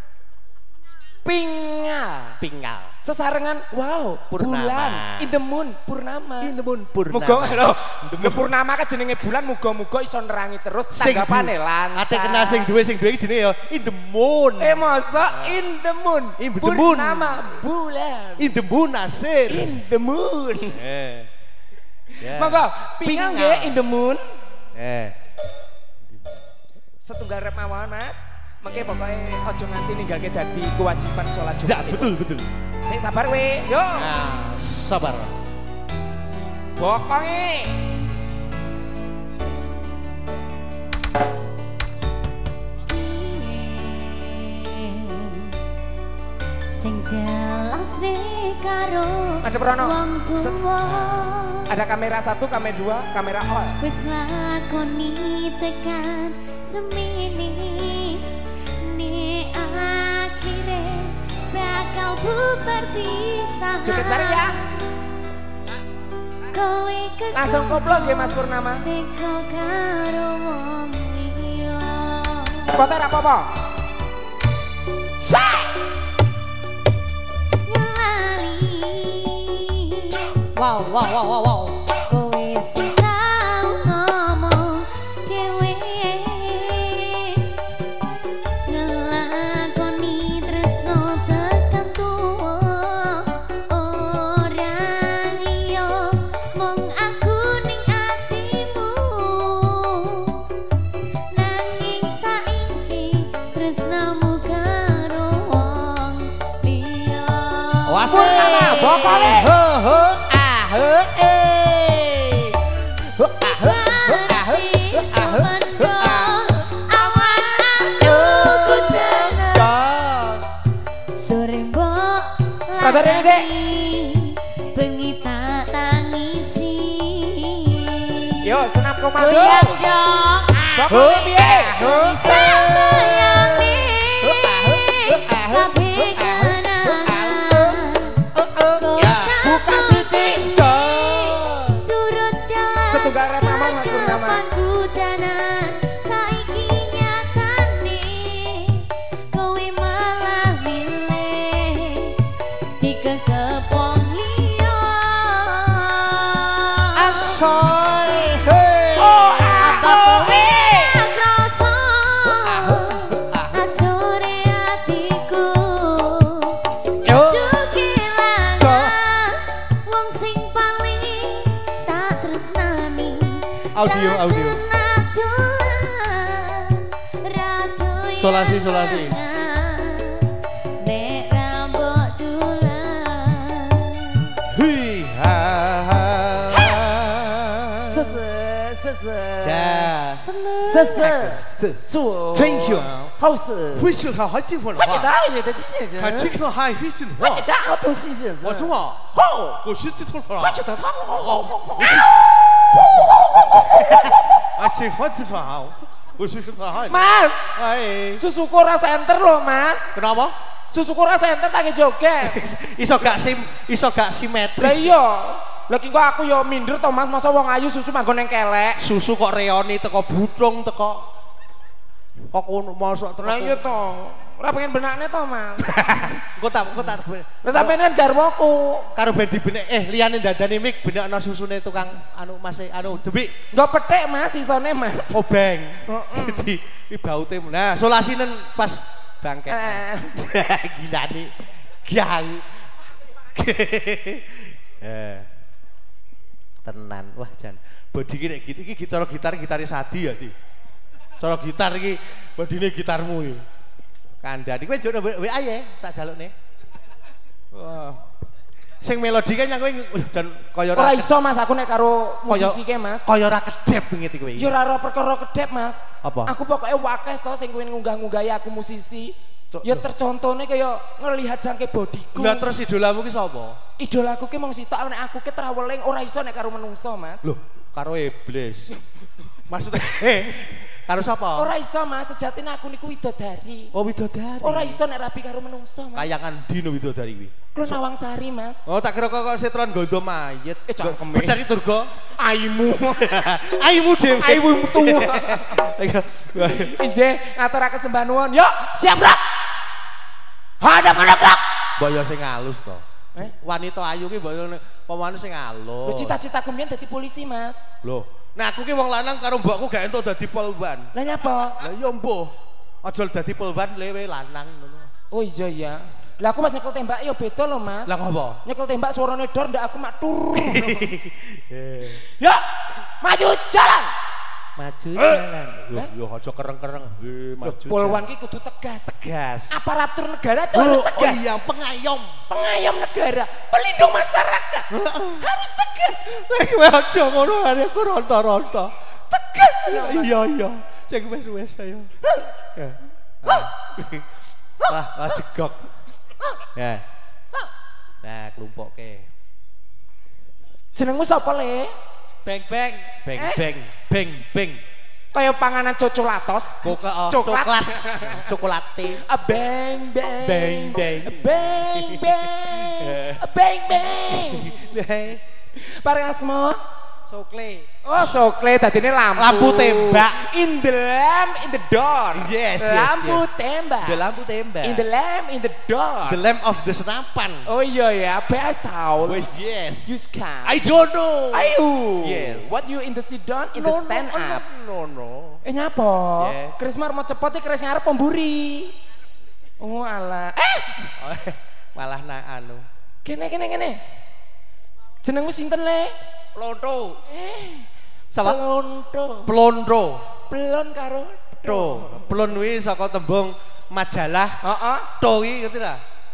Pingal. Sesarengan wow, Purnama. bulan in the moon purnama. In the moon purnama. Muga lho. Purnama kan jenenge bulan muga-muga iso nerangi terus tanggapane lancar. Acek kenal sing duwe iki jenenge ya in the moon. Mosok in the moon. In the moon. Purnama bulan. In the moon asir. In the moon. Ya. Monggo, pingal nggih in the moon. Setunggal rep mawon, Mas. Mengke pokoknya ojo nganti ninggalke dadi kewajiban sholat Jumat. Ya, betul. Sing sabar we. Yo. Nah, sabar. Pokoknya Sing jelas nih karo Ada Prono. wong tuwa. ada kamera 1, kamera 2, kamera all. Wis nglakoni tekan semini nih akhirnya bakal bubar pisahan. Joget bareng ya. Kowe Langsung koplo nggih Mas Purnama. teko karo wong liya. Foto ra apa-apa. Wow. Kowe sing tau ngomong dhewe ngelakoni tresno tekan tuwa orang liya mong aku ning atimu nanging saiki tresnamu karo wong liya. Purnama bokole. Rada rene, Dek. Bengi tak tangisi. Yo senap komando. Goyang dong. Bokole piye? Sayangnya tapi kenangan. Buka Siti. Turut jalan Setunggal rep mawon Mas Purnama. kudanan saiki nyatane kowe malah milih dikekepong liya. Asoy. Apa kowe ngrasa acore atiku aja kelangan wong sing paling tak tresnani. Audio. Solasi. Nek rambut tulang Hui ha. Ya. Thank you. 好事。 非常好，还进步了我觉得话， 我觉得这些人， 还进步还非常我觉好。 得好多新鲜人。 我说啊， 好， 我是这头头我觉得他好。 啊，喜欢这头好，我是这头好。 Mas, Eh, susuku rasa enter loh Mas. kenapa? Susuku rasa enter tak joget. Iso gak Lah simetris. iya. Lagi kok aku yo minder to Mas, masa wong ayu susu manggon nang kelek. Susu kok reoni teko butung teko. Kok kono mosok terus. Lah iya to. Ora pengen benakne to Mas. Kok tak. Lah sampeyan kan garwaku. Karo ben dibenek liyane dandane mik benekno susune tukang anu Mas anu debik Nggo petik Mas isone Mas. obeng. Jadi baute. Nah, solasinen pas bangket. Gilane. Giang. Tenan. Wah, jan. Bodi iki nek gitu iki gitar Sadi ya, Di. Cara gitar iki bodine gitarmu iki. Kandhani kowe njuk WA ya, tak jalukne. Wah. Sing melodi kan kowe dan kaya ora iso Mas aku nek karo musisi ke Mas. Kaya ora kedep ngene iki kowe. Ya ora perkara kedep Mas. Apa? Aku pokoknya wakes to sing kowe ngunggah-ngunggahi aku musisi. Ya tercontone kaya ngelihat jangke bodiku. Lah terus idolamu ki sapa? Idolaku ki mung sitok nek aku ki traveling ora iso nek karo menungso Mas. Loh, karo iblis. Maksudnya karo sapa? Ora iso Mas, sejatine aku niku widodari. Oh, widodari. Ora iso nek rabi karo menungso Mas. Kayangan dino widodari kuwi. Kulo Nawang Sari Mas. Oh, tak kira kok setron gondo mayit. Cangkeme. Bedari Durga. Aimu. Aimu dhewe. Aimu tuwa. Ije ngaturaken sembah nuwun. Yuk, siap Bro. Hadap menegak. Boyo sing halus to. Wanita ayu ki boyo pemane sing halus. Lho cita-citaku mbiyen dadi polisi Mas. Loh, nah aku ki wong lanang karo mbokku gak entuk dadi polwan. Lah nyapa? Lah ya mbuh. Aja dadi polwan lewe lanang ngono. Oh iya ya. Lah aku Mas nyekel tembak ya beda loh Mas. Lah ngopo? Nyekel tembak suarane dor ndak aku mak tur. Ya, maju jalan. Maju jalan. Yo aja kereng-kereng. Maju. Polwan ki kudu tegas. Tegas. Aparatur negara tuh harus tegas. Oh iya, pengayom. Pengayom negara, pelindung masyarakat. Harus tegas. Kowe aja ngono arek aku ronta-ronta. Tegas. Iya. Sing wis ayo. Wah, jegok. Ya. Nah, kelumpoke. Jenengmu sapa Le? Beng beng. Beng. Kaya panganan cokolatos. Coklat. Cokolate. Beng. Beng. Bareng asma. Sokle. Oh, sokle dadine lampu. Lampu tembak. In the lamp, in the door. Yes. Lampu tembak. The lampu tembak. In the lamp, in the door. The lamp of the senapan. Oh iya ya, best tahu. Yes. You can. I don't know. Ayo. Yes. What you in the sit down, in the stand up. No. Nyapa? Yes. Kris mar mau cepet kris ngarep pemburi. Oh alah. Malah nak anu. Kene. Jenengmu sinten Le? Plonto. Sapa? Plondro. Plon karo To. Plon kuwi saka tembung majalah. Heeh. To kuwi ngerti ta?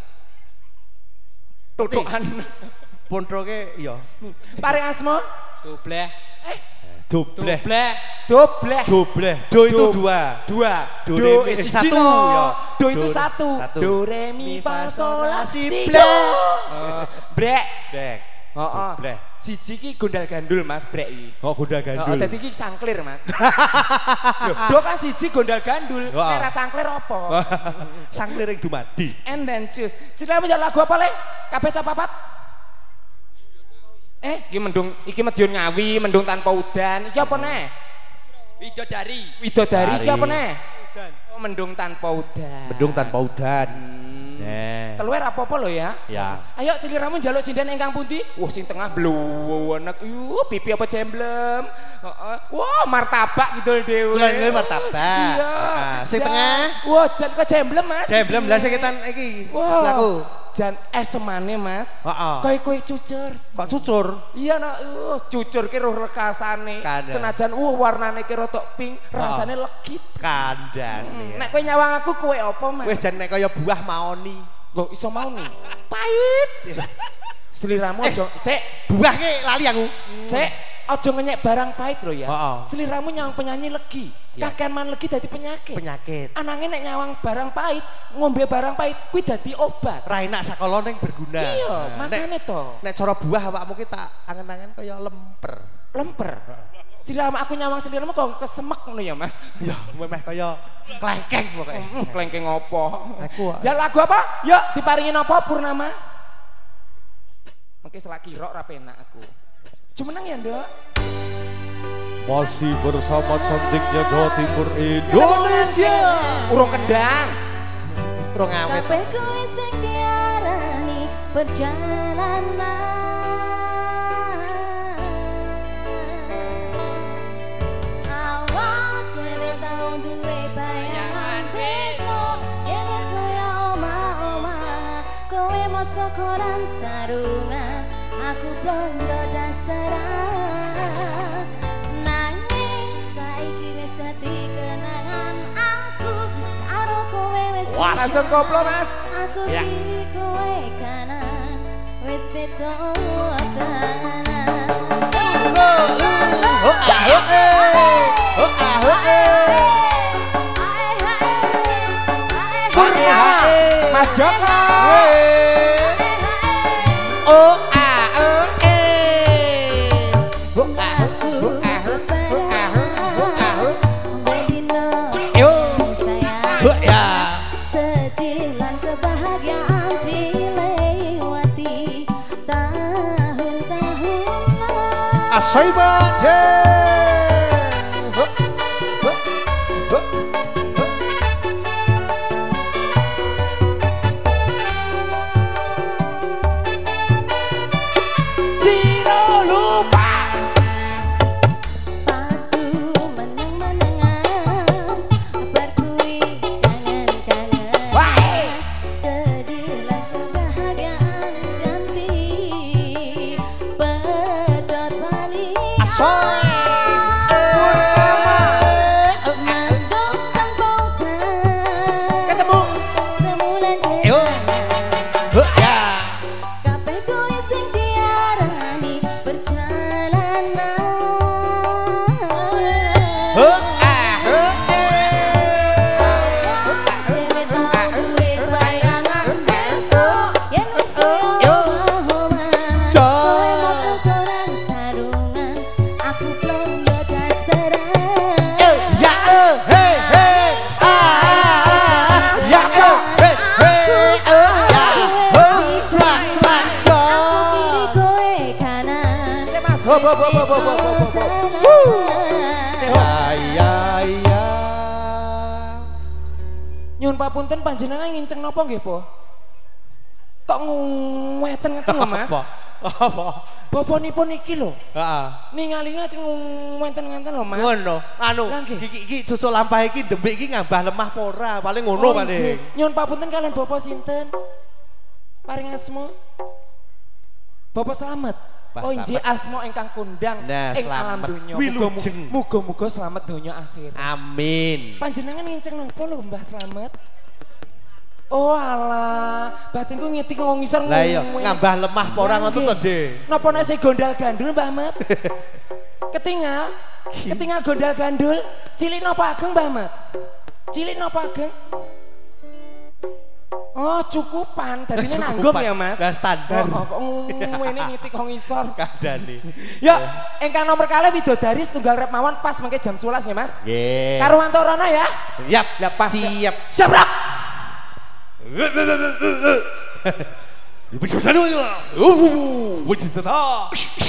Totokan. Plondro ke iya. Pareng asma? Dobleh. Dobleh. Dobleh. Do itu dua. Do itu siji satu, ya. Do itu satu. Satu. Do re mi fa sol la si Si, do. Brek. Brek. Heeh. Brek. Siji ki gondal gandul Mas brek iki. Oh, gondal gandul. Dadi iki sangklir Mas. Do kan siji gondal gandul. Nek ra sangklir apa? Sangklir ing dumadi. And then choose. Silakan menjadi lagu apa Le? Kabeh capapat. Iki Medion Ngawi, Mendung Tanpa Udan. Iki apa neh? Widodari iki apa neh? Oh, Mendung Tanpa Udan. Mendung Tanpa Udan. Teluwer apa-apa lho ya? Ya. Ayo siliramu njaluk sinden ingkang pundi? Wah sing tengah bluwenek. Pipi apa jemblem? Heeh. Wah, martabak gitu dhewe. Kula nggih martabak. Iya. Sing tengah. Wah, jan kok jemblem Mas. Jemblem lah sekitan iki. Wah. Laku. Jan semane Mas. Heeh. Kowe cucur. Kok cucur? Iya nak, cucur ki roh rekasane. Kandang. Senajan warnane ki rada pink, rasane legit. Kandang. Nek kowe nyawang aku kowe apa, Mas? Wis jan nek kaya buah maoni. Lho iso mau nih. Pahit. Seliramu aja sik, Buah ki lali aku. sik aja ngenyek barang pahit lho ya. Heeh. Seliramu nyawang penyanyi legi. Ya. Kakean man legi dadi penyakit. Penyakit. Anangnya nek nyawang barang pahit, ngombe barang pahit kuwi dadi obat. Ra enak sakala ning berguna. Iya, Nah, makane to. Nek cara buah awakmu ki tak angen-angen kaya lemper. Lemper. Seliramu aku nyawang seliramu kok kesemek ngono ya, Mas. Ya, memeh kaya klengkeng pokoke. Klengkeng opo? Aku. Jal lagu apa? Yuk diparingin apa Purnama? Mungkin selagi rok ra penak aku. Jumeneng ya, Nduk. Masih bersama cantiknya Jawa Timur Indonesia. Urung kendang. Urung awet. Kabeh kowe sing diarani perjalanan. Awak dhewe tau duwe bayangan besok, yen saya omah-omah, kowe maca koran sarungan, aku blondo dasteran. Nanging saiki wis dadi kenangan aku karo kowe wis Langsung koplo, Mas. aku Ya. kiri kowe kanan Mas Joko. Oh Asoy bade Ciro lupa Padu meneng-menengan berkui kangen-kangen sedih lan kebahagiaan ganti pedot balik Asoy mandong kang pautan ketemu semulan yo ya kabeh kowe sing diarani perjalanan Dewe tau duwe bayangan besok yen wis yo omongan kowe moco koran sarungan aku plonjo dasteran ya hey hey ya yo hey hey ya slak slak jo aku pilih kowe kanan Mas, hop. ya Nyun papunten panjenengan nginceng napa nggih, Po? Tok ngweten-ngeten lho, Mas. apa Bapanipun iki lho. heeh Ningali ngwenten-ngenten lho, Mas. ngono anu Lah, nggih. iki susul lampah iki dembik iki ngambah lemah apa ora paling ngono Oh, paling nggih. Nyun papunten kalian Bapak sinten? Paring asma. Bapak Slamet. Pak Oh inggih asma ingkang kondang Nah, ing alam slamet. donya. Wilujeng. Muga-muga slamet donya akhir. amin Panjenengan nginceng napa lho Mbah Slamet? Oh alah, batinku ngetik wong ngisor lah iya ngambah lemah apa ora ngono to Dik Napa nek sing gondal gandul Mbah Mat? Ketinggal gondal gandul, cilik napa ageng Mbah Mat? Cilik napa ageng? Oh, cukupan, dadine nanggum ya, Mas. Lah standar Kok ngene ngitik wong ngisor. kadane Ya, ingkang nomor kalih widodari setunggal rep mawon pas mengke jam 11 nggih, Mas. nggih Karo Wantorana ya. siap Lah pas siap Siap, Brak. ibu sana wujud ta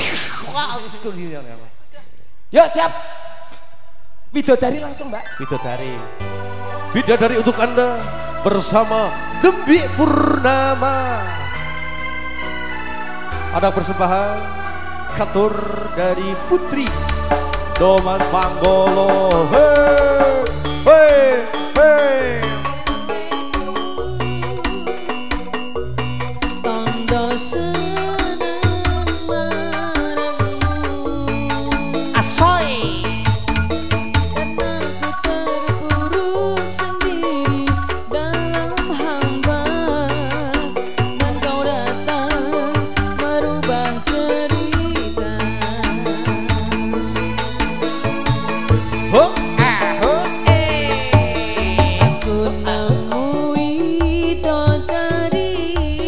Ya, siap. Widodari langsung, Mbak. bidadari untuk Anda bersama Dembi Purnama ada persembahan katur dari Putri Doman Panggolo hey Tondo seneng marangmu asoy karena ku terpuruk sendiri dalam hampa dan kau datang merubah cerita ku nemui tadi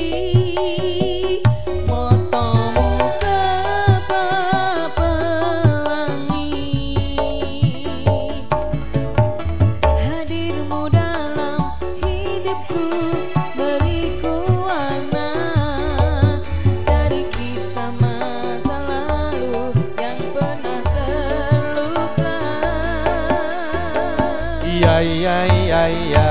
motomu ke pelangi hadirmu dalam hidupku beriku warna dari kisah masa lalu yang pernah terluka iya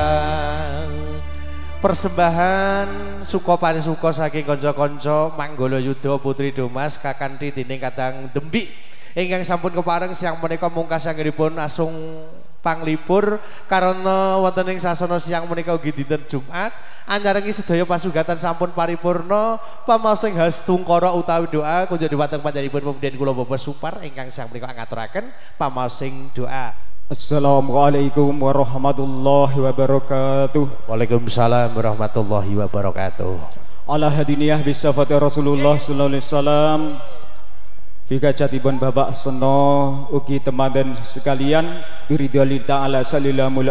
persembahan suka panisuka saking kanca-kanca Manggala Yudha Putri Domas kakanthi dening Kadang Dembi ingkang sampun kepareng siang menika mungkas anggenipun asung panglipur karena wonten ing sasana siang menika ugi dinten Jumat anyarengi sedaya pasugatan sampun paripurna pamaos ing hastungkara utawi doa kunjuk dhumateng panjenenganipun pemudhen kula Bapak Supar ingkang siang menika ngaturaken pamaos ing doa. Assalamualaikum warahmatullahi wabarakatuh. Waalaikumsalam warahmatullahi wabarakatuh. ala hadiniyah bisafati Rasulullah sallallahu alaihi wasallam. Fika jatibun babak seno ugi teman sekalian biridhali ta'ala sallallahu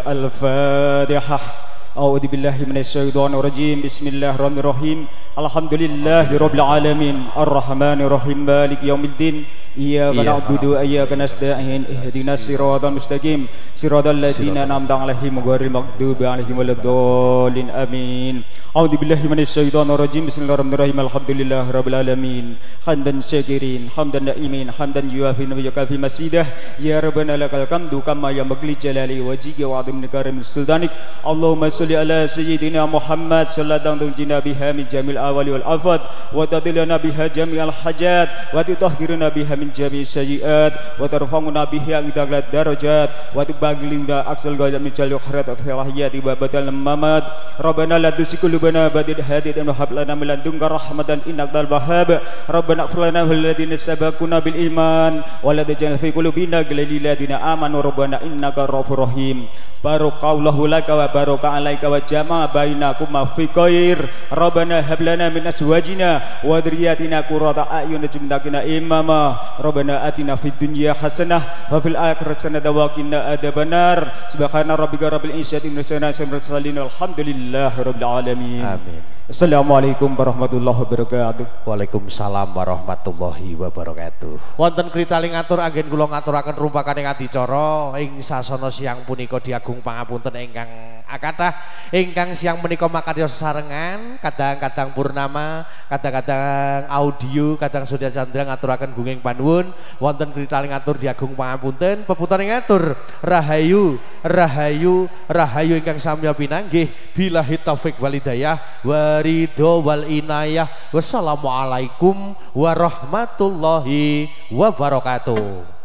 al-fatihah. A'udzu billahi minasyaitonir rajim. Bismillahirrahmanirrahim. Alhamdulillahirabbil alamin. Arrahmanir rahim. Maliki yaumiddin. Iyyaka na'budu wa iyyaka nasta'in. Ihdinas siratal mustaqim. Siratal ladzina an'amta 'alaihim ghairil maghdubi 'alaihim waladdallin. Amin. A'udzu billahi minasyaitonir rajim. Bismillahirrahmanirrahim. Alhamdulillahirabbil alamin. Hamdan syakirin, hamdan na'imin, hamdan yuafi wa yukafi masidah. Ya rabbana lakal hamdu kama yanbaghi jalali wajhika wa 'azimi karim sultanik. Allahumma sholli ala sayyidina Muhammad sallallahu alaihi biha min jamil awali wal afad wa tadilana biha jami'al hajat wa tutahhiruna biha min jami'i sayyi'at wa tarfa'una biha ila darajat wa tubaghiluna aksal ghayat min jalil khairat fil hayati wa badal mamat. Rabbana la tuzigh qulubana ba'da idh hadaytana wa hab lana min ladunka rahmatan innaka antal wahhab. Rabbana ighfir lana wal ladzina sabaquna bil iman wa la taj'al fi qulubina ghillan lil ladzina amanu rabbana innaka ghafurur rahim. Barakallahu laka wa baraka alaika wa jama'a bainakum fi khair. Rabbana hab lana min azwajina wa dhurriyyatina qurrata a'yun waj'alna imama. Rabbana atina fid dunya hasanah wa fil akhirati hasanah wa qina adzabannar. Subhana rabbika rabbil izzati amma yasifun. Alhamdulillahi rabbil alamin. Amin. Assalamualaikum warahmatullahi wabarakatuh. Waalaikumsalam warahmatullahi wabarakatuh. Wonten kritaling atur anggen kula ngaturaken rumpakaning adicara ing sasana siang punika diagung pangapunten ingkang akathah ingkang siang menika makarya sesarengan, kadang-kadang purnama, kadang-kadang audio, kadang Surya Chandra ngaturaken gunging panuwun. Wonten kritaling atur diagung pangapunten, peputaring atur rahayu, rahayu, rahayu ingkang samya pinanggih billahi taufik wal hidayah ridho wal inayah. Wassalamualaikum warahmatullahi wabarakatuh.